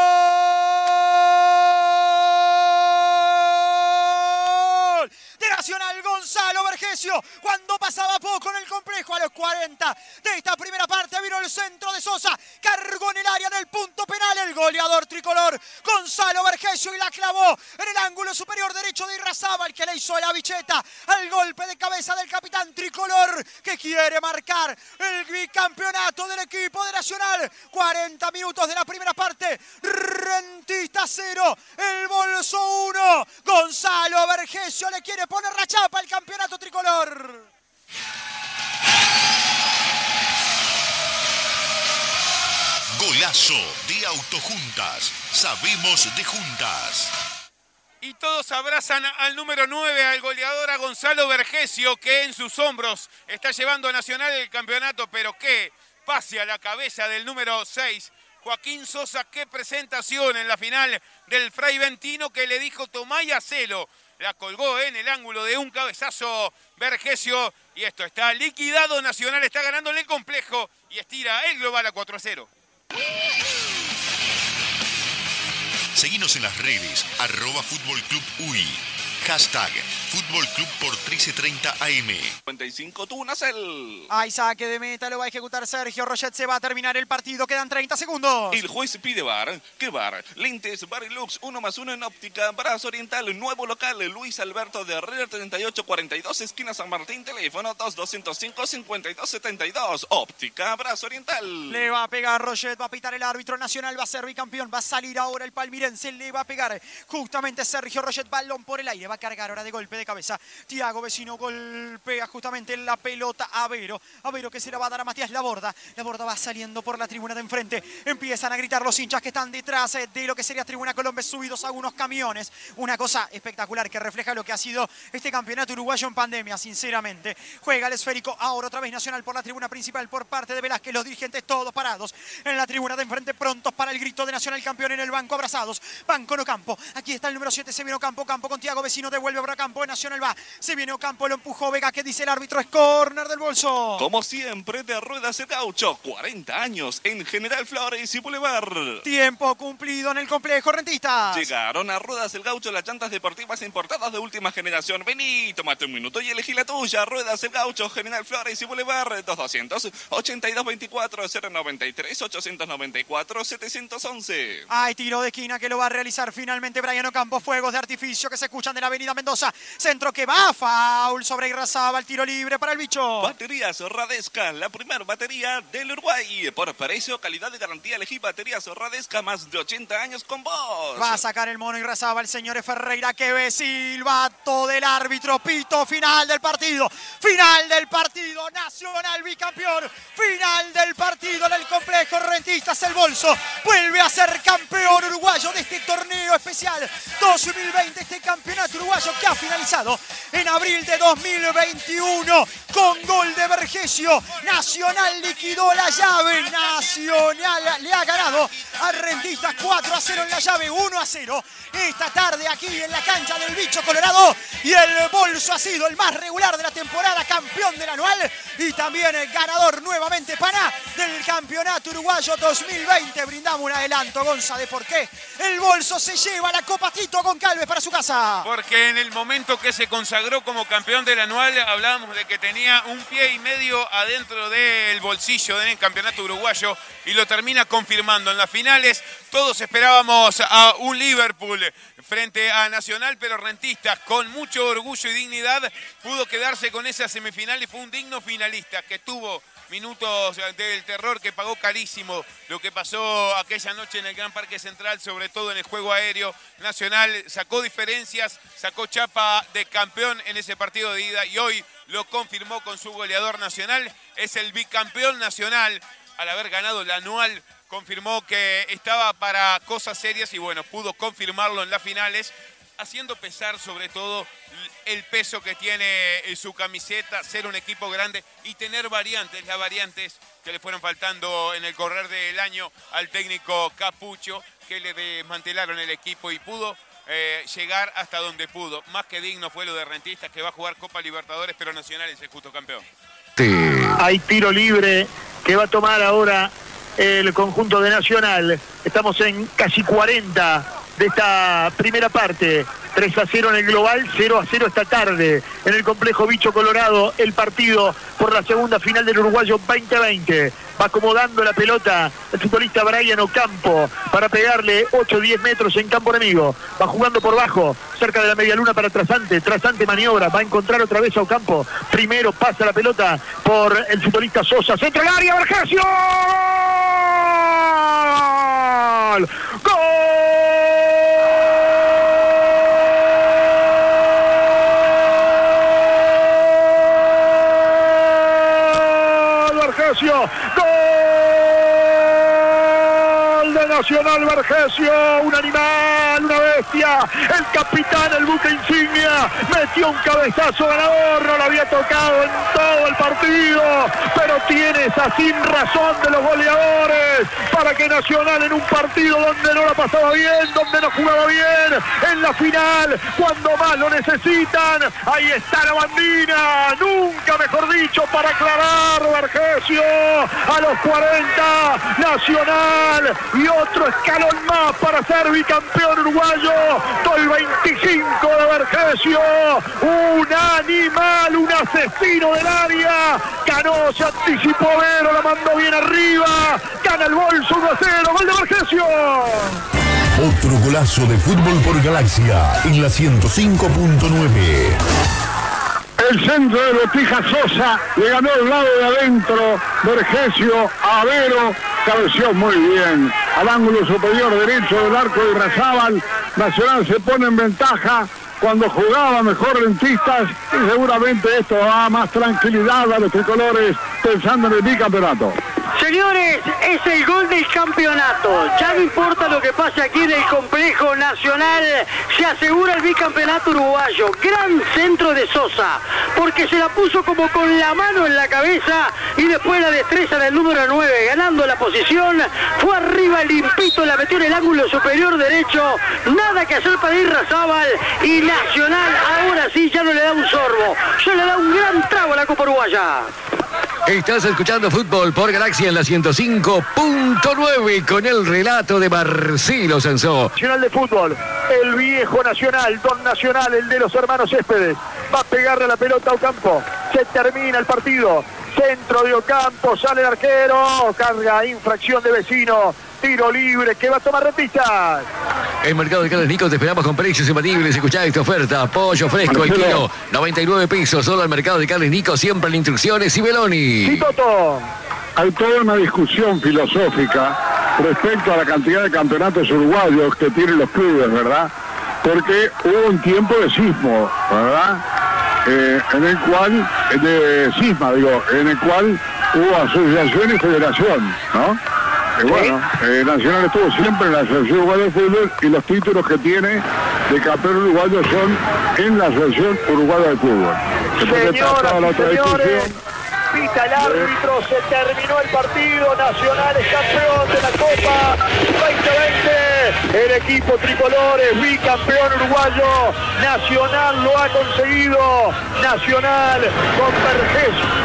[SPEAKER 23] Nacional, Gonzalo Vergesio, cuando pasaba poco en el complejo, a los 40 de esta primera parte. Vino el centro de Sosa, cargó en el área del punto penal el goleador tricolor Gonzalo Vergesio y la clavó en el ángulo superior derecho de Irrazábal, que le hizo la bicheta al golpe de cabeza del capitán tricolor, que quiere marcar el bicampeonato del equipo de Nacional. 40 minutos de la primera parte. Rentistas 0, el Bolso 1. Gonzalo Vergesio le quiere poner la chapa al campeonato tricolor.
[SPEAKER 6] Golazo de Autojuntas. Sabemos de juntas.
[SPEAKER 8] Y todos abrazan al número 9, al goleador, a Gonzalo Vergesio, que en sus hombros está llevando a Nacional el campeonato, pero que pase a la cabeza del número 6, Joaquín Sosa. Qué presentación en la final del Fray Ventino, que le dijo tomá y hacelo. La colgó en el ángulo de un cabezazo Vergesio, y esto está liquidado. Nacional está ganando en el complejo y estira el global a 4-0.
[SPEAKER 6] Seguinos en las redes, @Fútbol Club UI. Hashtag Fútbol Club por 1330 AM.
[SPEAKER 24] 55 Tunacel.
[SPEAKER 23] Hay saque de meta, lo va a ejecutar Sergio Rochet. Se va a terminar el partido, quedan 30 segundos.
[SPEAKER 24] El juez pide VAR. ¿Qué VAR? Lentes Barilux 1+1 en óptica. Brazo Oriental, nuevo local. Luis Alberto de Herrera 3842, esquina San Martín. Teléfono 2205-5272. Óptica Brazo Oriental.
[SPEAKER 23] Le va a pegar Rochet, va a pitar el árbitro. Nacional va a ser bicampeón. Va a salir ahora el palmirense. Le va a pegar justamente Sergio Rochet. Balón por el aire. Va a cargar ahora de golpe de cabeza. Tiago Vecino golpea justamente la pelota a Avero. Avero que se la va a dar a Matías Laborda. Laborda va saliendo por la tribuna de enfrente. Empiezan a gritar los hinchas que están detrás de lo que sería Tribuna Colombia, subidos a unos camiones. Una cosa espectacular que refleja lo que ha sido este campeonato uruguayo en pandemia, sinceramente. Juega el esférico ahora otra vez Nacional por la tribuna principal por parte de Velázquez. Los dirigentes todos parados en la tribuna de enfrente, prontos para el grito de Nacional campeón en el banco, abrazados. Banco no Campo. Aquí está el número 7, se viene Ocampo. Campo con Tiago Vecino, devuelve para Campo. Nacional va. Se viene Ocampo, lo empujó Vega. ¿Qué dice el árbitro? Es córner del Bolso.
[SPEAKER 24] Como siempre, de Ruedas el Gaucho. 40 años en General Flores y Boulevard.
[SPEAKER 23] Tiempo cumplido en el complejo Rentistas.
[SPEAKER 24] Llegaron a Ruedas el Gaucho las llantas deportivas importadas de última generación. Vení, tómate un minuto y elegí la tuya. Ruedas el Gaucho, General Flores y Boulevard. 2200-8224-093-894-711.
[SPEAKER 23] Hay tiro de esquina que lo va a realizar finalmente Brian Ocampo. Fuegos de artificio que se escuchan de la avenida Mendoza. Centro que va, foul sobre Irrazábal, tiro libre para el bicho.
[SPEAKER 24] Baterías Radesca, la primera batería del Uruguay. Por precio, calidad y garantía, elegí baterías Radesca, más de 80 años con vos.
[SPEAKER 23] Va a sacar el mono Irrazábal, señores Ferreira, que ve silbato del árbitro, pito final del partido. Final del partido, Nacional bicampeón. Final del partido en el complejo Rentistas, el Bolso vuelve a ser campeón uruguayo de este torneo especial 2020, este campeonato uruguayo que ha finalizado en abril de 2021 con gol de Vergesio. Nacional liquidó la llave. Nacional le ha ganado a Rentistas 4-0 en la llave, 1-0 esta tarde aquí en la cancha del Bicho Colorado. Y el Bolso ha sido el más regular de la temporada, campeón del anual y también el ganador nuevamente Pana del campeonato uruguayo 2020. Brindamos un adelanto, Gonza, de por qué el Bolso se lleva la Copa Tito Goncalves para su casa.
[SPEAKER 8] Porque en el momento que se consagró como campeón del anual, hablábamos de que tenía un pie y medio adentro del bolsillo del campeonato uruguayo y lo termina confirmando. En las finales todos esperábamos a un Liverpool frente a Nacional, pero Rentistas con mucho orgullo y dignidad pudo quedarse con esa semifinal y fue un digno finalista que tuvo minutos del terror, que pagó carísimo lo que pasó aquella noche en el Gran Parque Central, sobre todo en el juego aéreo. Nacional sacó diferencias, sacó chapa de campeón en ese partido de ida y hoy lo confirmó con su goleador. Nacional es el bicampeón nacional al haber ganado la anual. Confirmó que estaba para cosas serias y bueno, pudo confirmarlo en las finales, haciendo pesar sobre todo el peso que tiene su camiseta, ser un equipo grande y tener variantes, las variantes que le fueron faltando en el correr del año al técnico Capucho, que le desmantelaron el equipo y pudo llegar hasta donde pudo. Más que digno fue lo de Rentistas, que va a jugar Copa Libertadores, pero Nacional es el justo campeón.
[SPEAKER 18] Hay tiro libre que va a tomar ahora el conjunto de Nacional. Estamos en casi 40
[SPEAKER 9] de esta primera parte. 3-0 en el global, 0-0 esta tarde en el complejo Bicho Colorado, el partido por la segunda final del Uruguayo 2020. Va acomodando la pelota el futbolista Brian Ocampo para pegarle 8-10 metros en campo enemigo. Va jugando por bajo, cerca de la medialuna para Trasante. Trasante maniobra, va a encontrar otra vez a Ocampo. Primero pasa la pelota por el futbolista Sosa. Centro del área, Vergesio. ¡Gol! ¡Gol de Nacional Vergesio! Un animal, una bestia. El capitán, el buque insignia, metió un cabezazo ganador. No lo había tocado en todo el partido, pero tiene esa sin razón de los goleadores para que Nacional, en un partido donde no la pasaba bien, donde no jugaba bien, en la final, cuando más lo necesitan, ahí está la bandina. Nunca mejor dicho para aclarar, Vergesio a los 40, Nacional, y otro escalón más para ser bicampeón uruguayo. Todo el 25 de Vergesio, un animal, un asesino del área. Cano se anticipó, Vero, la mandó bien arriba, gana el bolso 1-0, gol de Vergesio.
[SPEAKER 19] Otro golazo de Fútbol por Galaxia en la 105.9.
[SPEAKER 1] El centro de Botija Sosa le ganó el lado de adentro. Vergesio, Avero, cabeció muy bien al ángulo superior derecho del arco de Irrazábal. Nacional se pone en ventaja cuando jugaba mejor Rentistas, y seguramente esto da más tranquilidad a los tricolores pensando en el bicampeonato.
[SPEAKER 14] Señores, es el gol del campeonato. Ya no importa lo que pase aquí en el complejo Nacional, se asegura el bicampeonato uruguayo. Gran centro de Sosa, porque se la puso como con la mano en la cabeza y después la destreza del número 9, ganando la posición. Fue arriba limpito, la metió en el ángulo superior derecho. Nada que hacer para Irrazábal, y Nacional ahora sí ya no le da un sorbo, ya le da un gran trago a la Copa Uruguaya.
[SPEAKER 15] Estás escuchando Fútbol por Galaxia en la 105.9 con el relato de Marcelo Sansó.
[SPEAKER 9] Nacional de fútbol, el viejo Nacional, Don Nacional, el de los hermanos Céspedes. Va a pegarle a la pelota a Ocampo. Se termina el partido. Centro de Ocampo, sale el arquero, carga infracción de Vecino. Tiro libre que va a tomar Rentistas.
[SPEAKER 15] En Mercado de Carnes Nico te esperamos con precios imbatibles. Escuchá esta oferta: pollo fresco el kilo, 99 pesos. Solo al Mercado de Carnes Nico, siempre en instrucciones y Beloni.
[SPEAKER 9] Sí, Toto.
[SPEAKER 1] Hay toda una discusión filosófica respecto a la cantidad de campeonatos uruguayos que tienen los clubes, ¿verdad? Porque hubo un tiempo de sismo, ¿verdad? En el cual, en el cual hubo asociación y federación, ¿no? Bueno, Nacional estuvo siempre en la Asociación Uruguaya de Fútbol, y los títulos que tiene de campeón uruguayo son en la Asociación Uruguaya de Fútbol.
[SPEAKER 9] Señoras y señores, pita el árbitro, se terminó el partido. Nacional es campeón de la Copa 2020. El equipo tricolor es bicampeón uruguayo. Nacional lo ha conseguido. Nacional con Vergesio.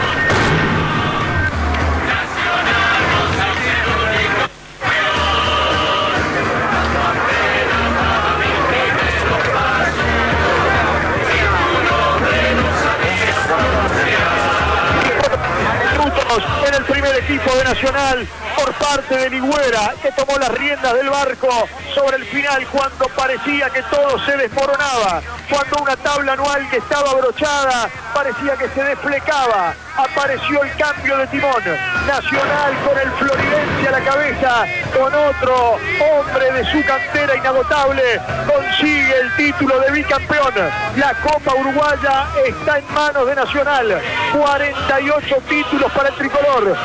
[SPEAKER 9] En el primer equipo de Nacional por parte de Ligüera, que tomó las riendas del barco sobre el final cuando parecía que todo se desmoronaba, cuando una tabla anual que estaba abrochada parecía que se desplegaba. Apareció el cambio de timón. Nacional con el floridense a la cabeza, con otro hombre de su cantera inagotable, consigue el título de bicampeón. La Copa Uruguaya está en manos de Nacional. 48 títulos para el tricolor,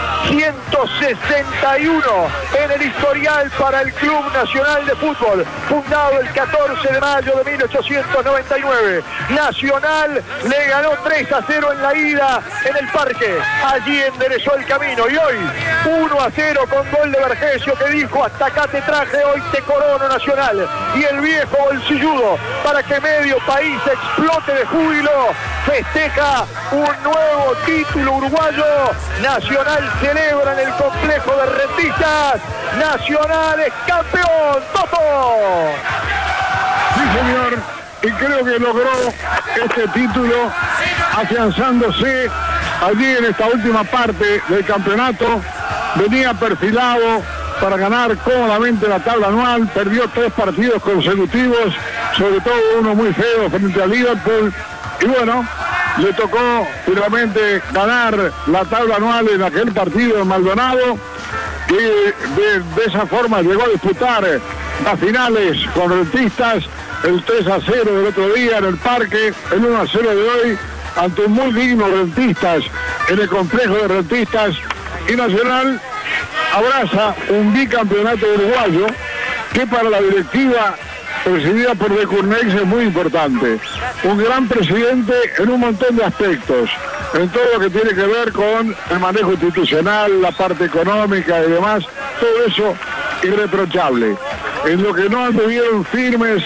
[SPEAKER 9] 161 en el historial para el Club Nacional de Fútbol, fundado el 14 de mayo de 1899. Nacional le ganó 3-0 en la ida en el Parque. Allí enderezó el camino, y hoy 1-0 con gol de Vergesio, que dijo: hasta acá te traje, hoy te corono, Nacional. Y el viejo bolsilludo, para que medio país explote de júbilo, festeja un nuevo título uruguayo. Nacional celebra en el complejo de Rentistas. Nacional es campeón. ¡Toto! señor, y creo que logró este título afianzándose allí en esta última parte del campeonato. Venía perfilado para ganar cómodamente la tabla anual, perdió 3 partidos consecutivos, sobre todo uno muy feo frente al Liverpool, y bueno, le tocó finalmente ganar la tabla anual en aquel partido en Maldonado, y de esa forma llegó a disputar las finales con Rentistas, el 3-0 del otro día en el Parque, el 1-0 de hoy ante un muy digno Rentistas en el complejo de Rentistas, y Nacional abraza un bicampeonato uruguayo que para la directiva presidida por De Curnex es muy importante. Un gran presidente en un montón de aspectos, en todo lo que tiene que ver con el manejo institucional, la parte económica y demás, todo eso irreprochable. En lo que no anduvieron firmes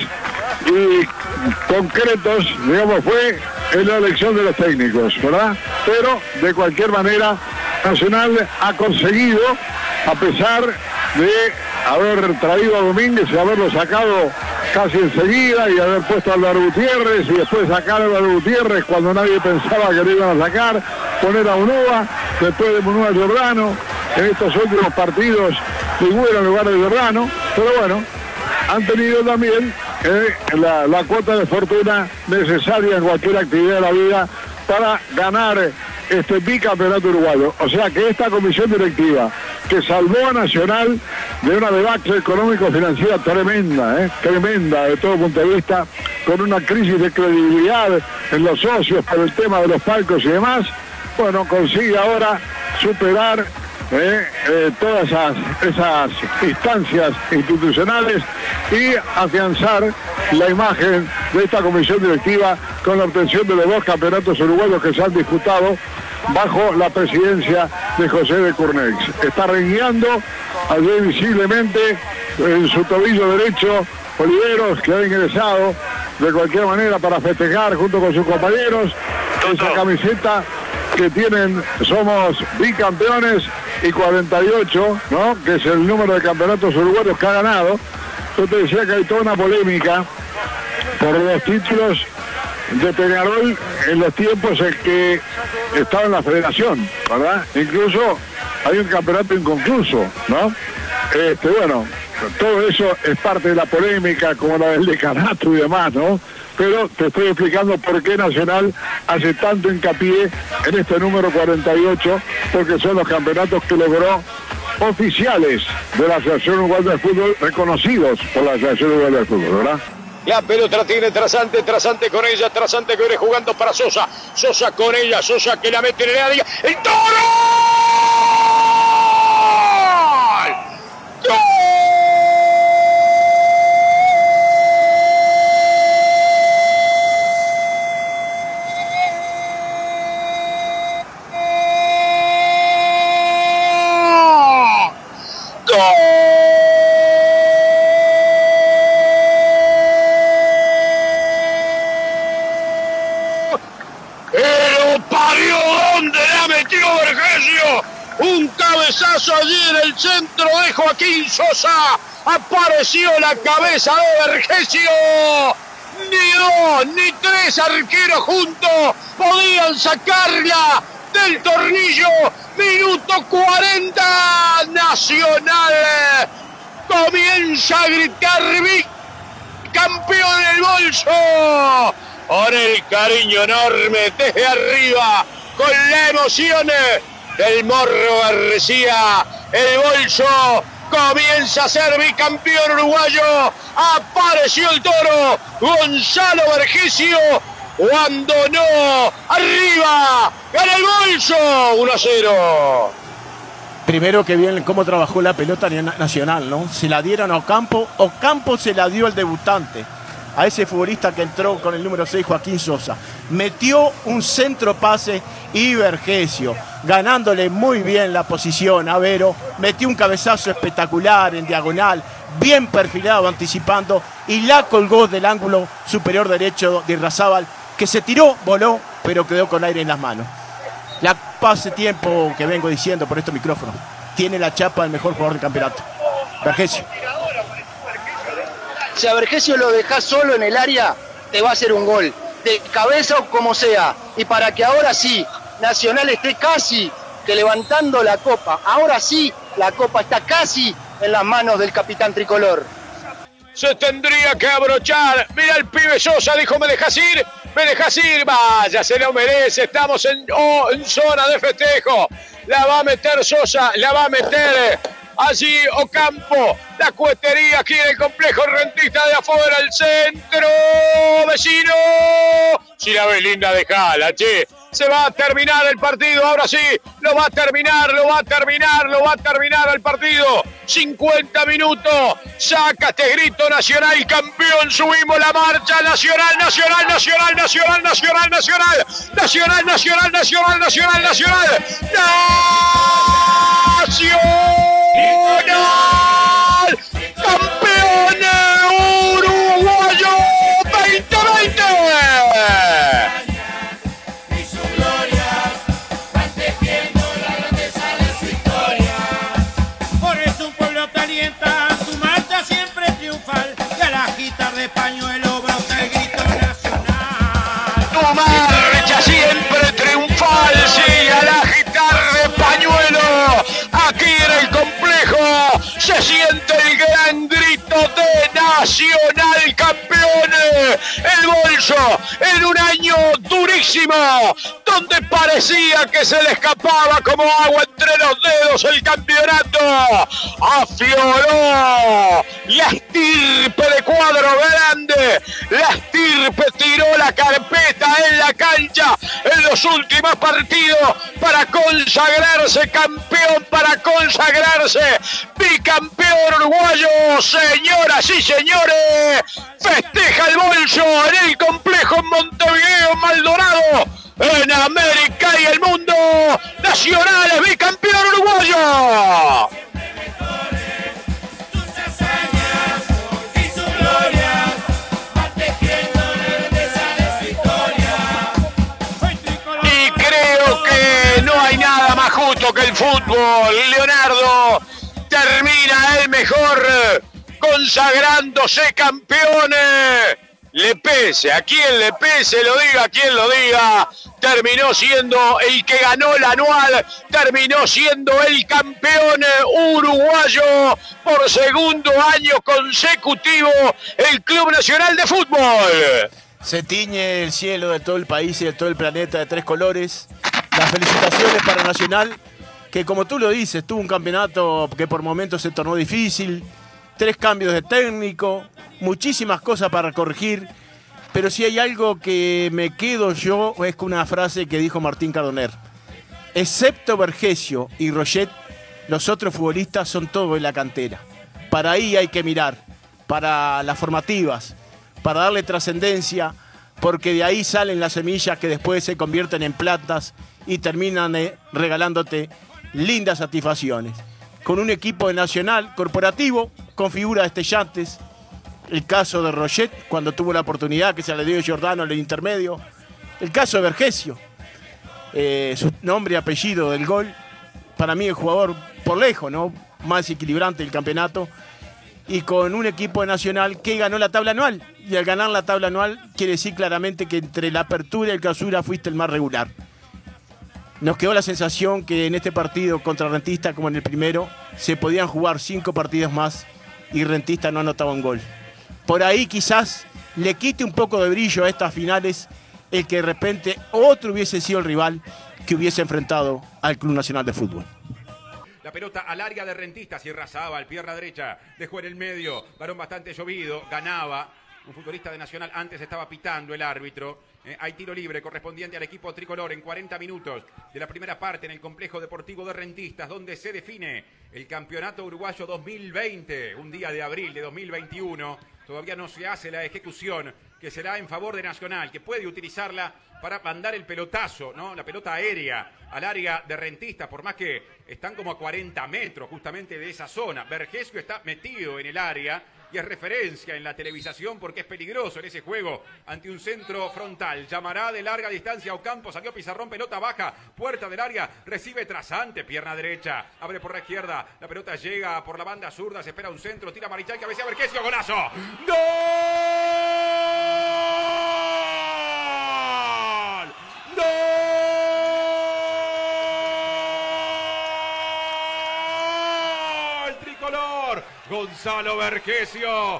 [SPEAKER 9] y concretos, digamos, fue en la elección de los técnicos, ¿verdad? Pero de cualquier manera Nacional ha conseguido, a pesar de haber traído a Domínguez y haberlo sacado casi enseguida y haber puesto a Álvaro Gutiérrez y después sacar a Álvaro Gutiérrez cuando nadie pensaba que lo iban a sacar, poner a Unúa, después de Unúa Giordano, en estos últimos partidos figura en lugar de Giordano, pero bueno, han tenido también la cuota de fortuna necesaria en cualquier actividad de la vida para ganar este bicampeonato uruguayo. O sea que esta comisión directiva que salvó a Nacional de una debacle económico-financiera tremenda, tremenda de todo punto de vista, con una crisis de credibilidad en los socios por el tema de los palcos y demás, bueno, consigue ahora superar todas esas instancias institucionales y afianzar la imagen de esta comisión directiva con la obtención de los 2 campeonatos uruguayos que se han disputado bajo la presidencia de José De Curnex. Está rengueando allí visiblemente en su tobillo derecho Oliveros, que ha ingresado de cualquier manera para festejar junto con sus compañeros esa camiseta que tienen, somos bicampeones y 48, ¿no? Que es el número de campeonatos uruguayos que ha ganado. Yo te decía que hay toda una polémica por los títulos de Peñarol en los tiempos en que estaba en la federación, ¿verdad? Incluso hay un campeonato inconcluso, ¿no? Bueno, todo eso es parte de la polémica, como la del decanato y demás, ¿no? Pero te estoy explicando por qué Nacional hace tanto hincapié en este número 48, porque son los campeonatos que logró oficiales de la Asociación Uruguaya de Fútbol, reconocidos por la Asociación Uruguaya de Fútbol, ¿verdad?
[SPEAKER 4] La pelota la tiene Trasante con ella, Trasante que viene jugando para Sosa, Sosa con ella, Sosa que la mete en el área, ¡el Toro! ¡Gol! Un cabezazo allí en el centro de Joaquín Sosa. Apareció la cabeza de Vergesio. Ni 2 ni 3 arqueros juntos podían sacarla del tornillo. Minuto 40. Nacional comienza a gritar campeón en el bolso. Con el cariño enorme desde arriba. Con la emoción del Morro García, el bolso comienza a ser bicampeón uruguayo. Apareció el Toro, Gonzalo Vergesio, cuando no, arriba, gana el bolso, 1-0.
[SPEAKER 12] Primero que bien cómo trabajó la pelota Nacional, ¿no? Se la dieron a Ocampo, Ocampo se la dio al debutante, a ese futbolista que entró con el número 6, Joaquín Sosa. Metió un centro pase y Vergesio, ganándole muy bien la posición a Vero, metió un cabezazo espectacular en diagonal, bien perfilado, anticipando, y la colgó del ángulo superior derecho de Irrazábal, que se tiró, voló, pero quedó con aire en las manos. La hace tiempo que vengo diciendo por estos micrófonos, tiene la chapa del mejor jugador del campeonato, Vergesio.
[SPEAKER 11] Si a Vergesio lo dejás solo en el área, te va a hacer un gol, de cabeza o como sea. Y para que ahora sí, Nacional esté casi que levantando la copa. Ahora sí, la copa está casi en las manos del capitán tricolor.
[SPEAKER 4] Se tendría que abrochar. Mira el pibe Sosa, dijo, ¿me dejas ir? ¿Me dejas ir? Vaya, se lo merece. Estamos en zona de festejo. La va a meter Sosa, la va a meter allí Ocampo. La cuetería aquí en el complejo rentista de afuera, el centro. Vecino. Si la ves linda, dejala, che. Se va a terminar el partido, ahora sí, lo va a terminar el partido. 50 minutos, saca este grito Nacional, campeón, subimos la marcha, Nacional. Campeón uruguayo 2020.
[SPEAKER 5] Su marcha siempre triunfal y al agitar de pañuelo brota el grito nacional.
[SPEAKER 4] Tu marcha siempre triunfal, sí, al agitar de pañuelo. Aquí en el complejo se siente el gran grito de Nacional campeón. El bolso en un año durísimo, donde parecía que se le escapaba como agua entre los dedos el campeonato. Afloró la estirpe de Cuadro Grande. La estirpe tiró la carpeta en la cancha en los últimos partidos para consagrarse campeón, para consagrarse bicampeón uruguayo. Señoras y señores, festeja el bolso en el complejo en Montevideo, en Maldonado, en América y el mundo. Nacional es bicampeón uruguayo. Y creo que no hay nada más justo que el fútbol. Leonardo termina el mejor consagrándose campeón. Le pese, a quien le pese, lo diga quien lo diga, terminó siendo el que ganó la anual, terminó siendo el campeón uruguayo por segundo año consecutivo, el Club Nacional de Fútbol.
[SPEAKER 12] Se tiñe el cielo de todo el país y de todo el planeta de tres colores. Las felicitaciones para Nacional, que como tú lo dices, tuvo un campeonato que por momentos se tornó difícil, 3 cambios de técnico, muchísimas cosas para corregir, pero si hay algo que me quedo yo es con una frase que dijo Martín Cardoner. Excepto Vergesio y Roget, los otros futbolistas son todos en la cantera. Para ahí hay que mirar, para las formativas, para darle trascendencia, porque de ahí salen las semillas que después se convierten en plantas y terminan regalándote lindas satisfacciones. Con un equipo de Nacional corporativo, con figuras destellantes. El caso de Roget, cuando tuvo la oportunidad que se le dio a Giordano en el intermedio. El caso de Vergesio, su nombre y apellido del gol. Para mí el jugador por lejos, ¿no?, más equilibrante del campeonato. Y con un equipo de Nacional que ganó la tabla anual. Y al ganar la tabla anual quiere decir claramente que entre la apertura y el clausura fuiste el más regular. Nos quedó la sensación que en este partido contra Rentista, como en el primero, se podían jugar 5 partidos más y Rentista no anotaba un gol. Por ahí quizás le quite un poco de brillo a estas finales el que de repente otro hubiese sido el rival que hubiese enfrentado al Club Nacional de Fútbol.
[SPEAKER 13] La pelota al área de Rentistas y Razábal, pierna derecha, dejó en el medio, varón bastante llovido, ganaba. Un futbolista de Nacional, antes estaba pitando el árbitro. Hay tiro libre correspondiente al equipo tricolor en 40 minutos de la primera parte en el complejo deportivo de Rentistas, donde se define el campeonato uruguayo 2020, un día de abril de 2021. Todavía no se hace la ejecución que que será en favor de Nacional, que puede utilizarla para mandar el pelotazo, ¿no? La pelota aérea al área de Rentistas, por más que están como a 40 metros justamente de esa zona. Vergesio está metido en el área y es referencia en la televisación porque es peligroso en ese juego ante un centro frontal. Llamará de larga distancia a Ocampo, salió Pizarrón, pelota baja, puerta del área, recibe Trasante, pierna derecha, abre por la izquierda, la pelota llega por la banda zurda, se espera un centro, tira Marichal, cabecea Vergesio, golazo. ¡Gol! ¡Gol! Tricolor, Gonzalo Vergesio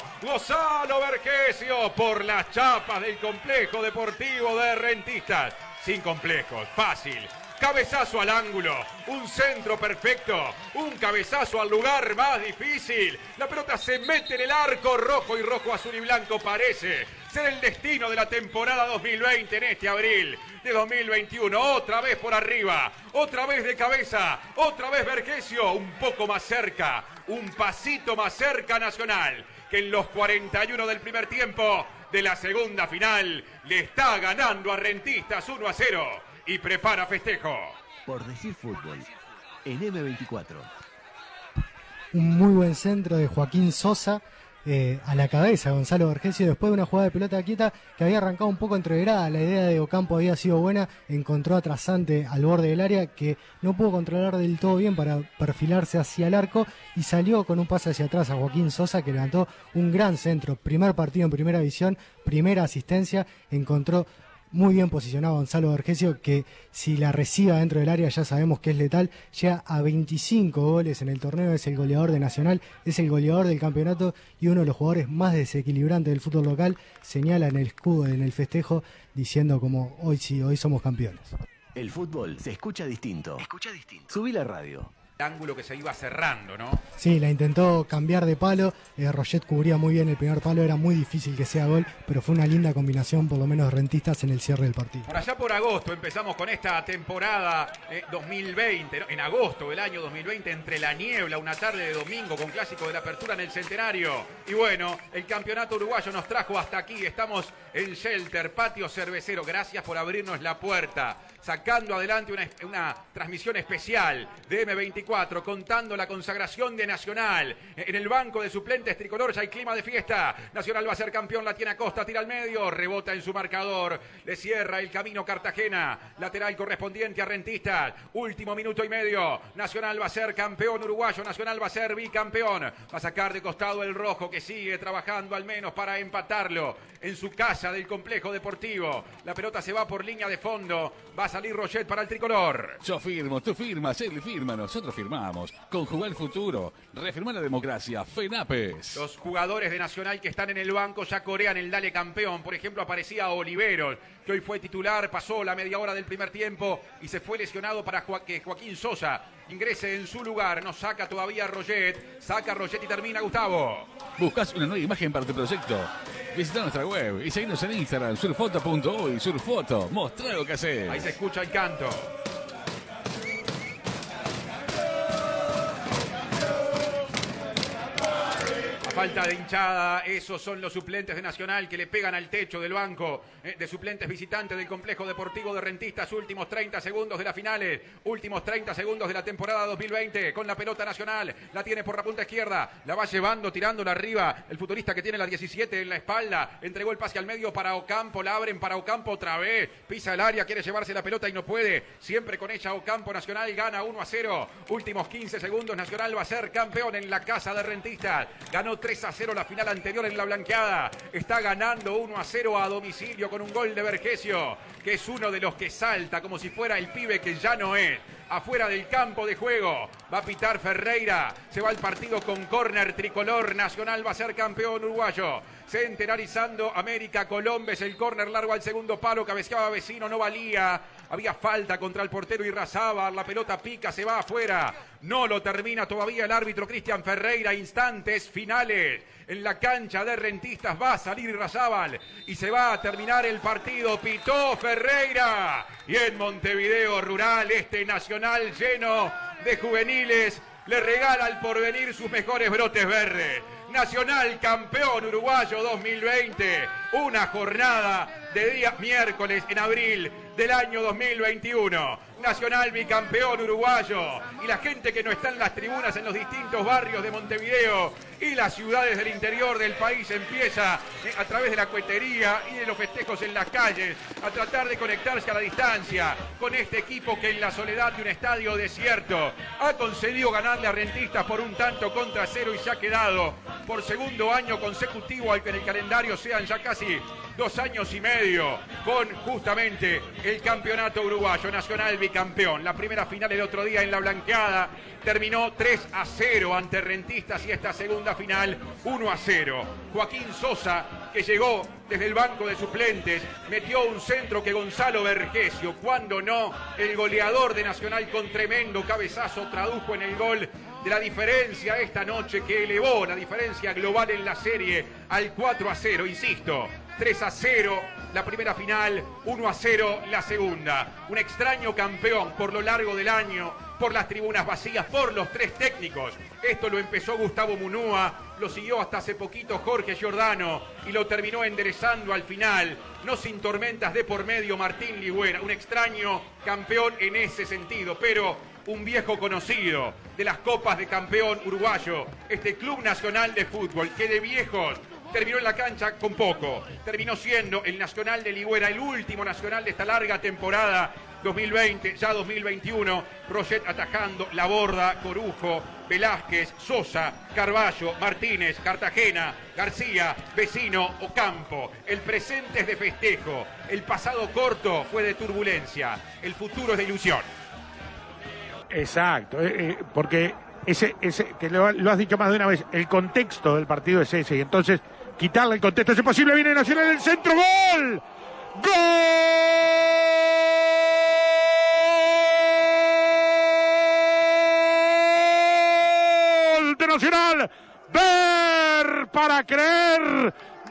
[SPEAKER 13] por las chapas del complejo deportivo de Rentistas. Sin complejos, fácil. Cabezazo al ángulo, un centro perfecto, un cabezazo al lugar más difícil. La pelota se mete en el arco rojo y rojo, azul y blanco. Parece ser el destino de la temporada 2020 en este abril de 2021. Otra vez por arriba, otra vez de cabeza, otra vez Vergesio, un poco más cerca, un pasito más cerca Nacional, que en los 41 del primer tiempo de la segunda final le está ganando a Rentistas 1-0. Y prepara festejo.
[SPEAKER 2] Por decir fútbol, en M24.
[SPEAKER 16] Un muy buen centro de Joaquín Sosa a la cabeza, Gonzalo Vergesio, después de una jugada de pelota quieta que había arrancado un poco entreverada. La idea de Ocampo había sido buena, encontró a Trasante al borde del área que no pudo controlar del todo bien para perfilarse hacia el arco y salió con un pase hacia atrás a Joaquín Sosa, que levantó un gran centro. Primer partido en primera división, primera asistencia, encontró muy bien posicionado Gonzalo Vergesio, que si la reciba dentro del área ya sabemos que es letal. Llega a 25 goles en el torneo, es el goleador de Nacional, es el goleador del campeonato y uno de los jugadores más desequilibrantes del fútbol local. Señala en el escudo, en el festejo, diciendo como hoy sí, hoy somos campeones.
[SPEAKER 2] El fútbol se escucha distinto. Subí la radio.
[SPEAKER 13] El ángulo que se iba cerrando, ¿no?
[SPEAKER 16] Sí, la intentó cambiar de palo. Roget cubría muy bien el primer palo, era muy difícil que sea gol, pero fue una linda combinación, por lo menos de Rentistas, en el cierre del partido.
[SPEAKER 13] Por allá por agosto empezamos con esta temporada 2020, ¿no? En agosto del año 2020, entre la niebla, una tarde de domingo con clásico de la apertura en el Centenario. Y bueno, el campeonato uruguayo nos trajo hasta aquí. Estamos en Shelter, patio cervecero. Gracias por abrirnos la puerta, sacando adelante una transmisión especial de M24, contando la consagración de Nacional. En el banco de suplentes tricolor ya hay clima de fiesta. Nacional va a ser campeón, la tiene Acosta, tira al medio, rebota en su marcador, le cierra el camino Cartagena, lateral correspondiente a Rentistas. Último minuto y medio, Nacional va a ser campeón uruguayo, Nacional va a ser bicampeón. Va a sacar de costado el rojo, que sigue trabajando al menos para empatarlo en su casa del complejo deportivo. La pelota se va por línea de fondo, va a salir Roget para el tricolor.
[SPEAKER 17] Yo firmo, tú firmas, él firma, nosotros firmamos. Conjugar el futuro, reafirmar la democracia, FENAPES.
[SPEAKER 13] Los jugadores de Nacional que están en el banco ya corean el dale campeón. Por ejemplo, aparecía Oliveros, que hoy fue titular, pasó la media hora del primer tiempo y se fue lesionado para que Joaquín Sosa ingrese en su lugar. No saca todavía Roget, saca Roget y termina Gustavo.
[SPEAKER 17] ¿Buscas una nueva imagen para tu proyecto? Visita nuestra web y seguinos en Instagram, surfoto.uy, surfoto, mostrá lo que haces.
[SPEAKER 13] Ahí se escucha el canto. Falta de hinchada, esos son los suplentes de Nacional que le pegan al techo del banco de suplentes visitantes del complejo deportivo de Rentistas. Últimos 30 segundos de las finales, últimos 30 segundos de la temporada 2020 con la pelota Nacional, la tiene por la punta izquierda, la va llevando, tirándola arriba, el futbolista que tiene la 17 en la espalda, entregó el pase al medio para Ocampo, la abren para Ocampo otra vez, pisa el área, quiere llevarse la pelota y no puede, siempre con ella Ocampo. Nacional gana 1-0, últimos 15 segundos, Nacional va a ser campeón en la casa de Rentistas, ganó 3-0 la final anterior en la blanqueada. Está ganando 1-0 a domicilio con un gol de Vergesio, que es uno de los que salta como si fuera el pibe que ya no es. Afuera del campo de juego va a pitar Ferreira. Se va el partido con córner tricolor. Nacional va a ser campeón uruguayo. Centenarizando América Colombes. El córner largo al segundo palo. Cabeceaba Vecino, no valía. Había falta contra el portero Irrazábal. La pelota pica, se va afuera. No lo termina todavía el árbitro Cristian Ferreira. Instantes finales en la cancha de Rentistas. Va a salir Irrazábal y se va a terminar el partido. Pitó Ferreira. Y en Montevideo Rural, este Nacional lleno de juveniles le regala al Porvenir sus mejores brotes verdes. Nacional campeón uruguayo 2020. Una jornada de día miércoles en abril del año 2021. Nacional bicampeón uruguayo. Y la gente que no está en las tribunas en los distintos barrios de Montevideo y las ciudades del interior del país empieza a través de la cuetería y de los festejos en las calles a tratar de conectarse a la distancia con este equipo que en la soledad de un estadio desierto ha conseguido ganarle a Rentistas por 1-0 y se ha quedado por segundo año consecutivo, al que en el calendario sean ya casi 2 años y medio, con justamente el campeonato uruguayo. Nacional bicampeón. La primera final el otro día en la Blanqueada terminó 3-0 ante Rentistas y esta segunda final 1-0. Joaquín Sosa, que llegó desde el banco de suplentes, metió un centro que Gonzalo Vergesio, cuando no, el goleador de Nacional con tremendo cabezazo, tradujo en el gol de la diferencia esta noche, que elevó la diferencia global en la serie al 4-0, insisto. 3-0 la primera final, 1-0 la segunda. Un extraño campeón por lo largo del año, por las tribunas vacías, por los 3 técnicos. Esto lo empezó Gustavo Munúa, lo siguió hasta hace poquito Jorge Giordano y lo terminó enderezando al final, no sin tormentas de por medio, Martín Ligüera. Un extraño campeón en ese sentido, pero un viejo conocido de las copas de campeón uruguayo, este Club Nacional de Fútbol, que de viejos terminó en la cancha con poco. Terminó siendo el Nacional de Ligüera, el último Nacional de esta larga temporada 2020, ya 2021. Roget atajando, Laborda, Corujo, Velázquez, Sosa, Carballo, Martínez, Cartagena, García, Vecino, Ocampo. El presente es de festejo, el pasado corto fue de turbulencia, el futuro es de ilusión.
[SPEAKER 3] Exacto, porque ese que lo has dicho más de una vez, el contexto del partido es ese, y entonces quitarle el contexto es imposible. Viene Nacional el centro, ¡gol! ¡Gol de Nacional! Ver para creer,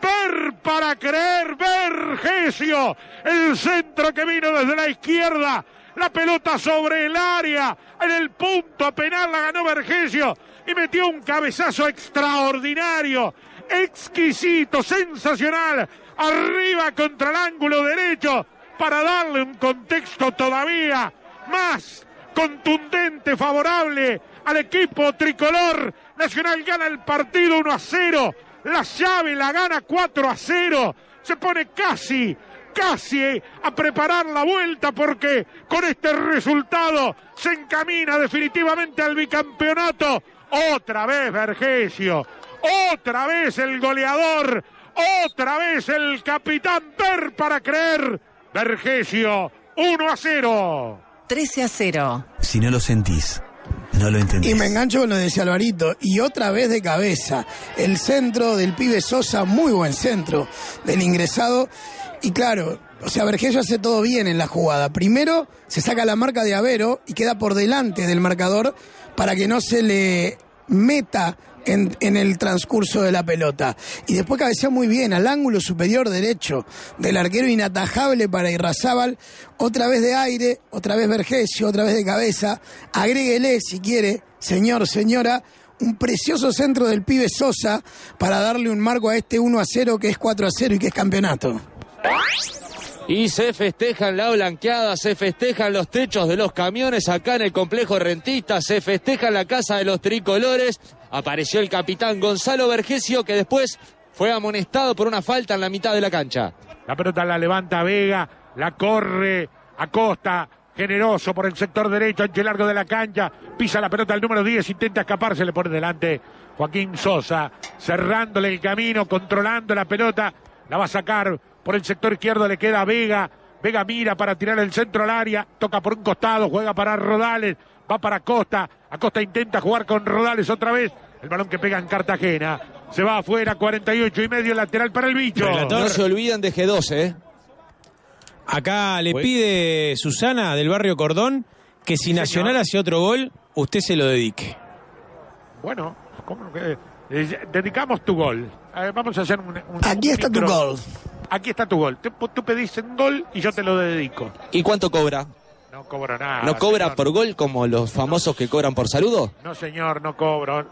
[SPEAKER 3] Vergesio, el centro que vino desde la izquierda, la pelota sobre el área, en el punto penal la ganó Vergesio y metió un cabezazo extraordinario, exquisito, sensacional, arriba contra el ángulo derecho, para darle un contexto todavía más contundente, favorable al equipo tricolor. Nacional gana el partido 1-0, la llave la gana 4-0, se pone casi a preparar la vuelta, porque con este resultado se encamina definitivamente al bicampeonato. Otra vez Vergesio, otra vez el goleador, otra vez el capitán. Ver para creer, Vergesio, 1-0.
[SPEAKER 2] 13-0. Si no lo sentís, no lo entendés.
[SPEAKER 10] Y me engancho con lo de Alvarito, y otra vez de cabeza, el centro del pibe Sosa, muy buen centro del ingresado. Y claro, o sea, Vergesio hace todo bien en la jugada. Primero se saca la marca de Avero y queda por delante del marcador para que no se le meta en el transcurso de la pelota. Y después cabecea muy bien al ángulo superior derecho del arquero, inatajable para Irrazábal. Otra vez de aire, otra vez Vergesio, otra vez de cabeza. Agréguele, si quiere, señor, señora, un precioso centro del pibe Sosa para darle un marco a este 1-0 que es 4-0 y que es campeonato.
[SPEAKER 20] Y se festejan la blanqueada, se festejan los techos de los camiones acá en el complejo Rentistas, se festeja la casa de los tricolores. Apareció el capitán Gonzalo Vergesio, que después fue amonestado por una falta en la mitad de la cancha.
[SPEAKER 3] La pelota la levanta Vega, la corre Acosta, generoso por el sector derecho, ancho y largo de la cancha, pisa la pelota el número 10, intenta escaparse, le pone delante Joaquín Sosa, cerrándole el camino, controlando la pelota, la va a sacar por el sector izquierdo, le queda a Vega. Vega mira para tirar el centro al área, toca por un costado, juega para Rodales, va para Acosta. Acosta intenta jugar con Rodales otra vez. El balón que pega en Cartagena. Se va afuera, 48,5, lateral para el bicho.
[SPEAKER 20] No se olviden de G12,
[SPEAKER 21] Acá le pide Susana del barrio Cordón que si Nacional hace otro gol, usted se lo dedique.
[SPEAKER 3] Bueno, ¿cómo que? Dedicamos tu gol. Vamos a hacer un
[SPEAKER 10] Aquí está tu gol.
[SPEAKER 3] Aquí está tu gol. Tú pedís un gol y yo te lo dedico.
[SPEAKER 20] ¿Y cuánto cobra?
[SPEAKER 3] No cobro nada.
[SPEAKER 20] ¿No cobra
[SPEAKER 3] señor.
[SPEAKER 20] por gol como los famosos que cobran por saludo?
[SPEAKER 3] No, señor, no cobro.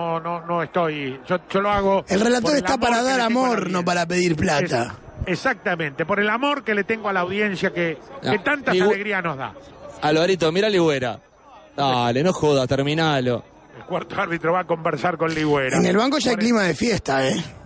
[SPEAKER 3] No estoy. Yo lo hago.
[SPEAKER 10] El relator
[SPEAKER 3] por
[SPEAKER 10] está para dar amor, no para pedir plata.
[SPEAKER 3] Exactamente, por el amor que le tengo a la audiencia que tantas alegrías nos da.
[SPEAKER 20] Alvarito, mira a Ligüera. Dale, no joda, terminalo.
[SPEAKER 3] El cuarto árbitro va a conversar con Ligüera.
[SPEAKER 10] En el banco ya hay clima de fiesta,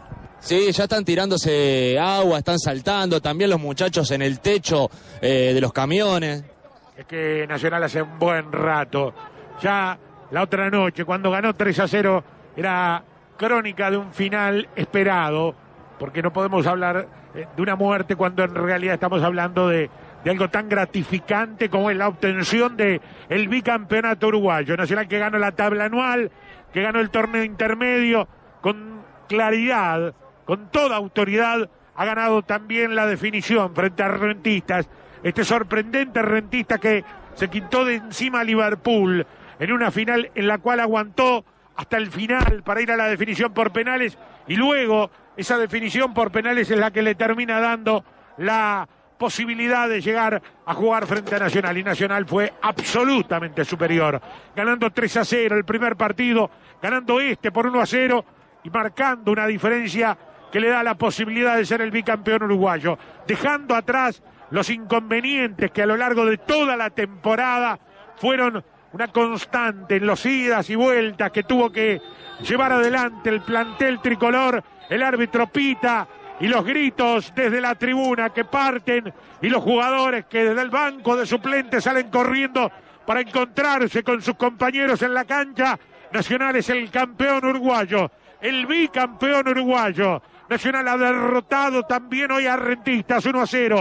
[SPEAKER 20] Sí, ya están tirándose agua, están saltando, también los muchachos en el techo de los camiones.
[SPEAKER 3] Es que Nacional hace un buen rato. Ya la otra noche, cuando ganó 3-0, era crónica de un final esperado, porque no podemos hablar de una muerte cuando en realidad estamos hablando de algo tan gratificante como es la obtención de el bicampeonato uruguayo. Nacional que ganó la tabla anual, que ganó el torneo intermedio con claridad, con toda autoridad, ha ganado también la definición frente a Rentistas. Este sorprendente Rentista que se quitó de encima a Liverpool en una final en la cual aguantó hasta el final para ir a la definición por penales, y luego esa definición por penales es la que le termina dando la posibilidad de llegar a jugar frente a Nacional, y Nacional fue absolutamente superior, ganando 3-0 el primer partido, ganando por 1-0 y marcando una diferencia que le da la posibilidad de ser el bicampeón uruguayo, dejando atrás los inconvenientes que a lo largo de toda la temporada fueron una constante en los idas y vueltas que tuvo que llevar adelante el plantel tricolor. El árbitro pita y los gritos desde la tribuna que parten, y los jugadores que desde el banco de suplentes salen corriendo para encontrarse con sus compañeros en la cancha. Nacional es el campeón uruguayo, el bicampeón uruguayo. Nacional ha derrotado también hoy a Rentistas 1-0,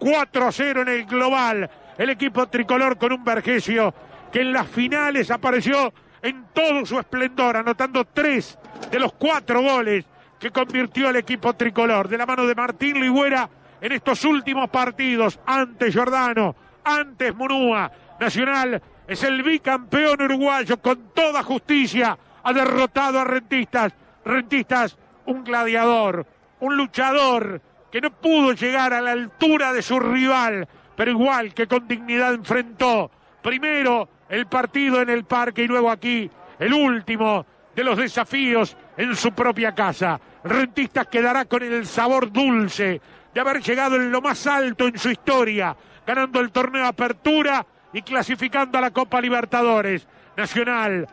[SPEAKER 3] 4-0 en el global. El equipo tricolor con un Vergesio que en las finales apareció en todo su esplendor, anotando 3 de los 4 goles que convirtió el equipo tricolor, de la mano de Martín Ligüera en estos últimos partidos, antes Giordano, antes Munúa. Nacional es el bicampeón uruguayo con toda justicia, ha derrotado a Rentistas. Rentistas, un gladiador, un luchador que no pudo llegar a la altura de su rival, pero igual que con dignidad enfrentó primero el partido en el parque y luego aquí el último de los desafíos en su propia casa. Rentistas quedará con el sabor dulce de haber llegado en lo más alto en su historia, ganando el torneo Apertura y clasificando a la Copa Libertadores. Nacional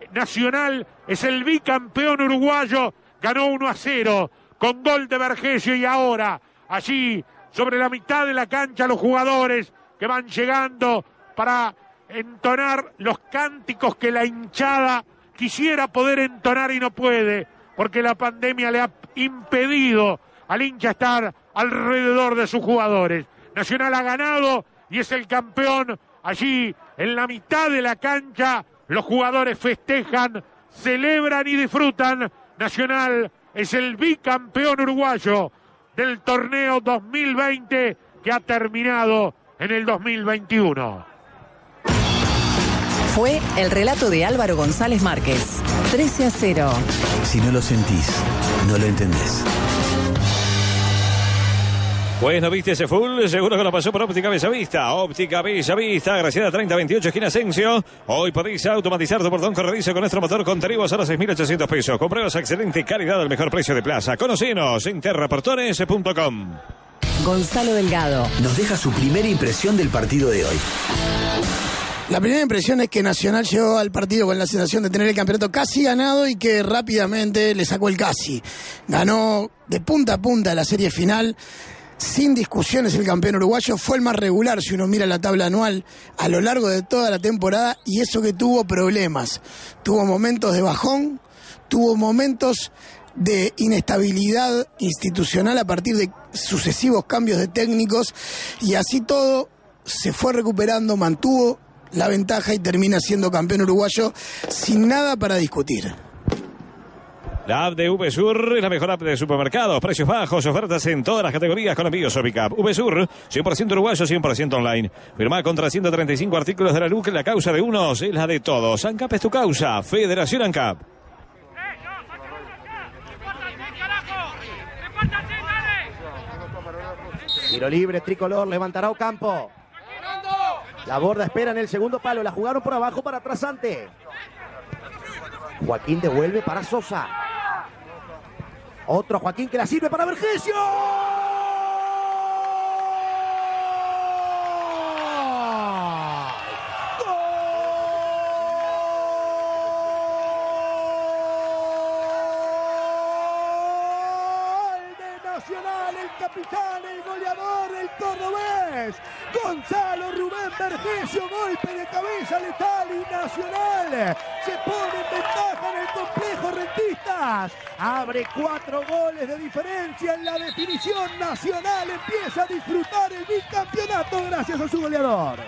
[SPEAKER 3] es el bicampeón uruguayo, ganó 1-0 con gol de Vergesio, y ahora allí sobre la mitad de la cancha los jugadores que van llegando para entonar los cánticos que la hinchada quisiera poder entonar y no puede, porque la pandemia le ha impedido al hincha estar alrededor de sus jugadores. Nacional ha ganado y es el campeón. Allí en la mitad de la cancha los jugadores festejan, celebran y disfrutan. Nacional es el bicampeón uruguayo del torneo 2020 que ha terminado en el 2021.
[SPEAKER 6] Fue el relato de Álvaro González Márquez. 13-0.
[SPEAKER 2] Si no lo sentís, no lo entendés.
[SPEAKER 7] Pues no viste ese full, seguro que lo pasó por Óptica Bellavista. Óptica Bellavista, Graciela 3028, esquina Asensio. Hoy podéis automatizar tu portón corredizo con nuestro motor con Teribos a los 6.800 pesos. Con pruebas a excelente calidad al mejor precio de plaza. Conocenos en terraportones.com.
[SPEAKER 6] Gonzalo Delgado
[SPEAKER 2] nos deja su primera impresión del partido de hoy.
[SPEAKER 10] La primera impresión es que Nacional llegó al partido con la sensación de tener el campeonato casi ganado y que rápidamente le sacó el casi. Ganó de punta a punta la serie final. Sin discusiones el campeón uruguayo, fue el más regular si uno mira la tabla anual a lo largo de toda la temporada, y eso que tuvo problemas. Tuvo momentos de bajón, tuvo momentos de inestabilidad institucional a partir de sucesivos cambios de técnicos, y así todo se fue recuperando, mantuvo la ventaja y termina siendo campeón uruguayo sin nada para discutir.
[SPEAKER 7] La app de VSUR es la mejor app de supermercados, precios bajos, ofertas en todas las categorías con envíos o pick-up. VSUR, 100% uruguayo, 100% online. Firmá contra 135 artículos de la LUC, la causa de unos es la de todos. ANCAP es tu causa, Federación ANCAP.
[SPEAKER 22] Tiro libre, tricolor, levantará Ocampo.
[SPEAKER 8] La Borda espera en el segundo palo. La jugaron por abajo para Trasante. Joaquín devuelve para Sosa. Otro Joaquín que la sirve para Vergesio.
[SPEAKER 22] Capitán, el goleador del cordobés, Gonzalo Rubén Vergesio, golpe de cabeza letal y Nacional se pone en ventaja en el complejo Rentistas, abre 4 goles de diferencia en la definición. Nacional empieza a disfrutar el bicampeonato gracias a su goleador.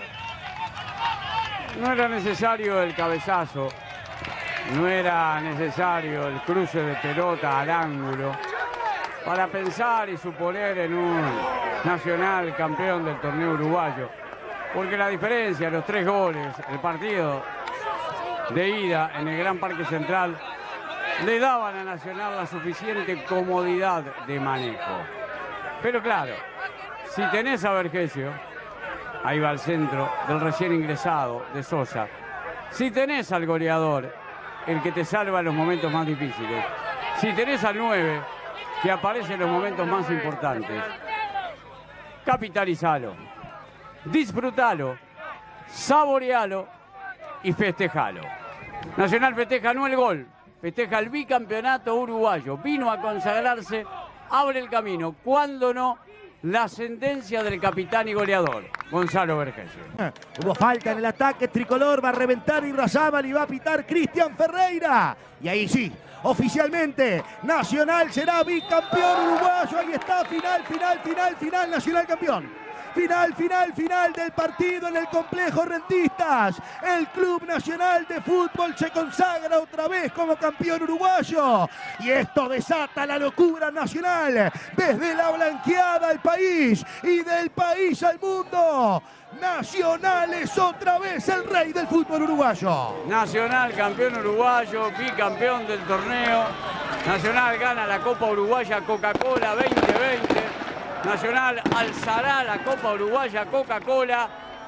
[SPEAKER 23] No era necesario el cabezazo, no era necesario el cruce de pelota al ángulo para pensar y suponer en un Nacional campeón del torneo uruguayo. Porque la diferencia, los 3 goles, el partido de ida en el Gran Parque Central, le daban a Nacional la suficiente comodidad de manejo. Pero claro, si tenés a Vergesio, ahí va al centro del recién ingresado de Sosa. Si tenés al goleador, el que te salva en los momentos más difíciles. Si tenés al 9, que aparece en los momentos más importantes. Capitalizalo, disfrutalo, saborealo y festejalo. Nacional festeja no el gol, festeja el bicampeonato uruguayo. Vino a consagrarse, abre el camino. ¿Cuándo no? La ascendencia del capitán y goleador, Gonzalo Vergesio.
[SPEAKER 8] Hubo falta en el ataque tricolor, va a reventar Irrazábal y va a pitar Cristian Ferreira. Y ahí sí, oficialmente, Nacional será bicampeón uruguayo. Ahí está, final, Nacional campeón. Final del partido en el complejo Rentistas. El Club Nacional de Fútbol se consagra otra vez como campeón uruguayo. Y esto desata la locura nacional. Desde la blanqueada al país y del país al mundo. Nacional es otra vez el rey del fútbol uruguayo.
[SPEAKER 23] Nacional campeón uruguayo, bicampeón del torneo. Nacional gana la Copa Uruguaya Coca-Cola 2020. Nacional alzará la Copa Uruguaya Coca-Cola,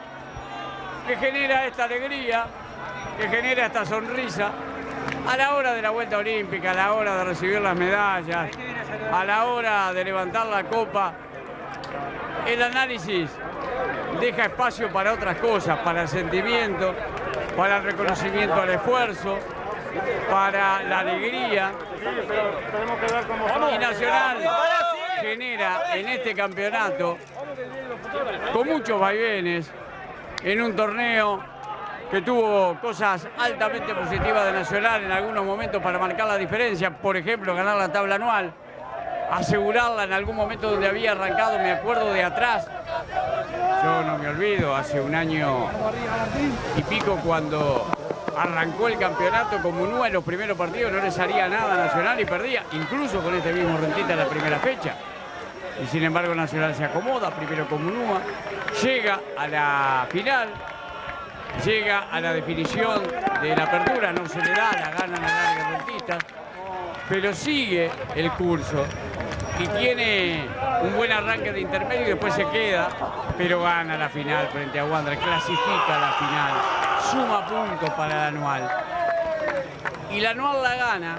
[SPEAKER 23] que genera esta alegría, que genera esta sonrisa a la hora de la vuelta olímpica, a la hora de recibir las medallas, a la hora de levantar la copa. El análisis deja espacio para otras cosas, para el sentimiento, para el reconocimiento al esfuerzo, para la alegría. Y Nacional genera en este campeonato, con muchos vaivenes, en un torneo que tuvo cosas altamente positivas de Nacional en algunos momentos para marcar la diferencia, por ejemplo, ganar la tabla anual, asegurarla en algún momento donde había arrancado, me acuerdo, de atrás. Yo no me olvido, hace un año y pico, cuando arrancó el campeonato con Munúa en los primeros partidos, no le salía nada a Nacional y perdía, incluso con este mismo Rentista en la primera fecha. Y sin embargo Nacional se acomoda, primero con Munúa, llega a la final, llega a la definición de la apertura, no se le da, la ganan a larga Rentistas, pero sigue el curso y tiene un buen arranque de intermedio y después se queda, pero gana la final frente a Wanderers, clasifica a la final, suma puntos para la anual. Y la anual la gana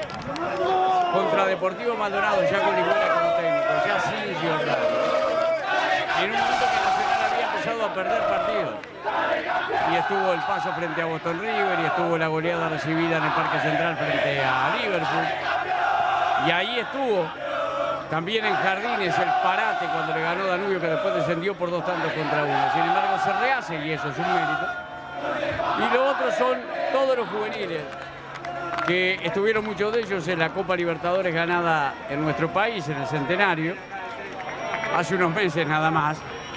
[SPEAKER 23] contra Deportivo Maldonado, ya con Ligüera como técnico, ya sin Giordano. En un momento que Nacional había empezado a perder partidos. Y estuvo el paso frente a Boston River y estuvo la goleada recibida en el Parque Central frente a Liverpool. Y ahí estuvo también en Jardines el parate cuando le ganó Danubio, que después descendió por 2 tantos contra 1. Sin embargo se rehace y eso es un mérito. Y los otros son todos los juveniles, que estuvieron muchos de ellos en la Copa Libertadores ganada en nuestro país, en el Centenario, hace unos meses nada más,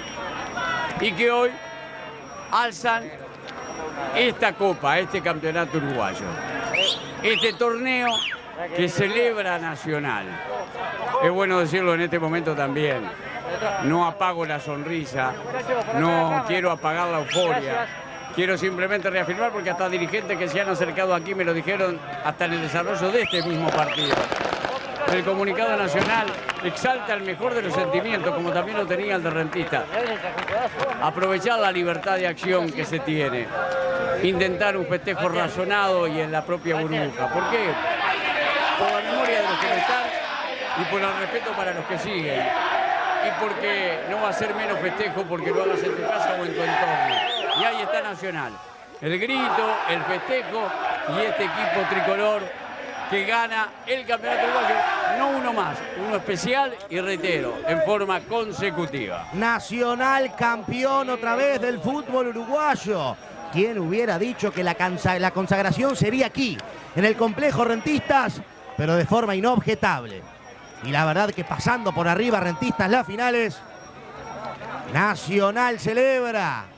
[SPEAKER 23] y que hoy alzan esta copa, este campeonato uruguayo, este torneo que celebra Nacional. Es bueno decirlo en este momento también, no apago la sonrisa, no quiero apagar la euforia. Quiero simplemente reafirmar, porque hasta dirigentes que se han acercado aquí me lo dijeron hasta en el desarrollo de este mismo partido. El comunicado nacional exalta el mejor de los sentimientos, como también lo tenía el de Rentista. aprovechar la libertad de acción que se tiene. Intentar un festejo razonado y en la propia burbuja. ¿Por qué? Por la memoria de los que no están y por el respeto para los que siguen. Y porque no va a ser menos festejo porque lo hagas en tu casa o en tu entorno. Y ahí está Nacional. El grito, el festejo y este equipo tricolor que gana el campeonato uruguayo, no uno más, uno especial y reitero, en forma consecutiva.
[SPEAKER 8] Nacional campeón otra vez del fútbol uruguayo. ¿Quién hubiera dicho que la consagración sería aquí, en el complejo Rentistas, pero de forma inobjetable? Y la verdad que pasando por arriba Rentistas las finales, Nacional celebra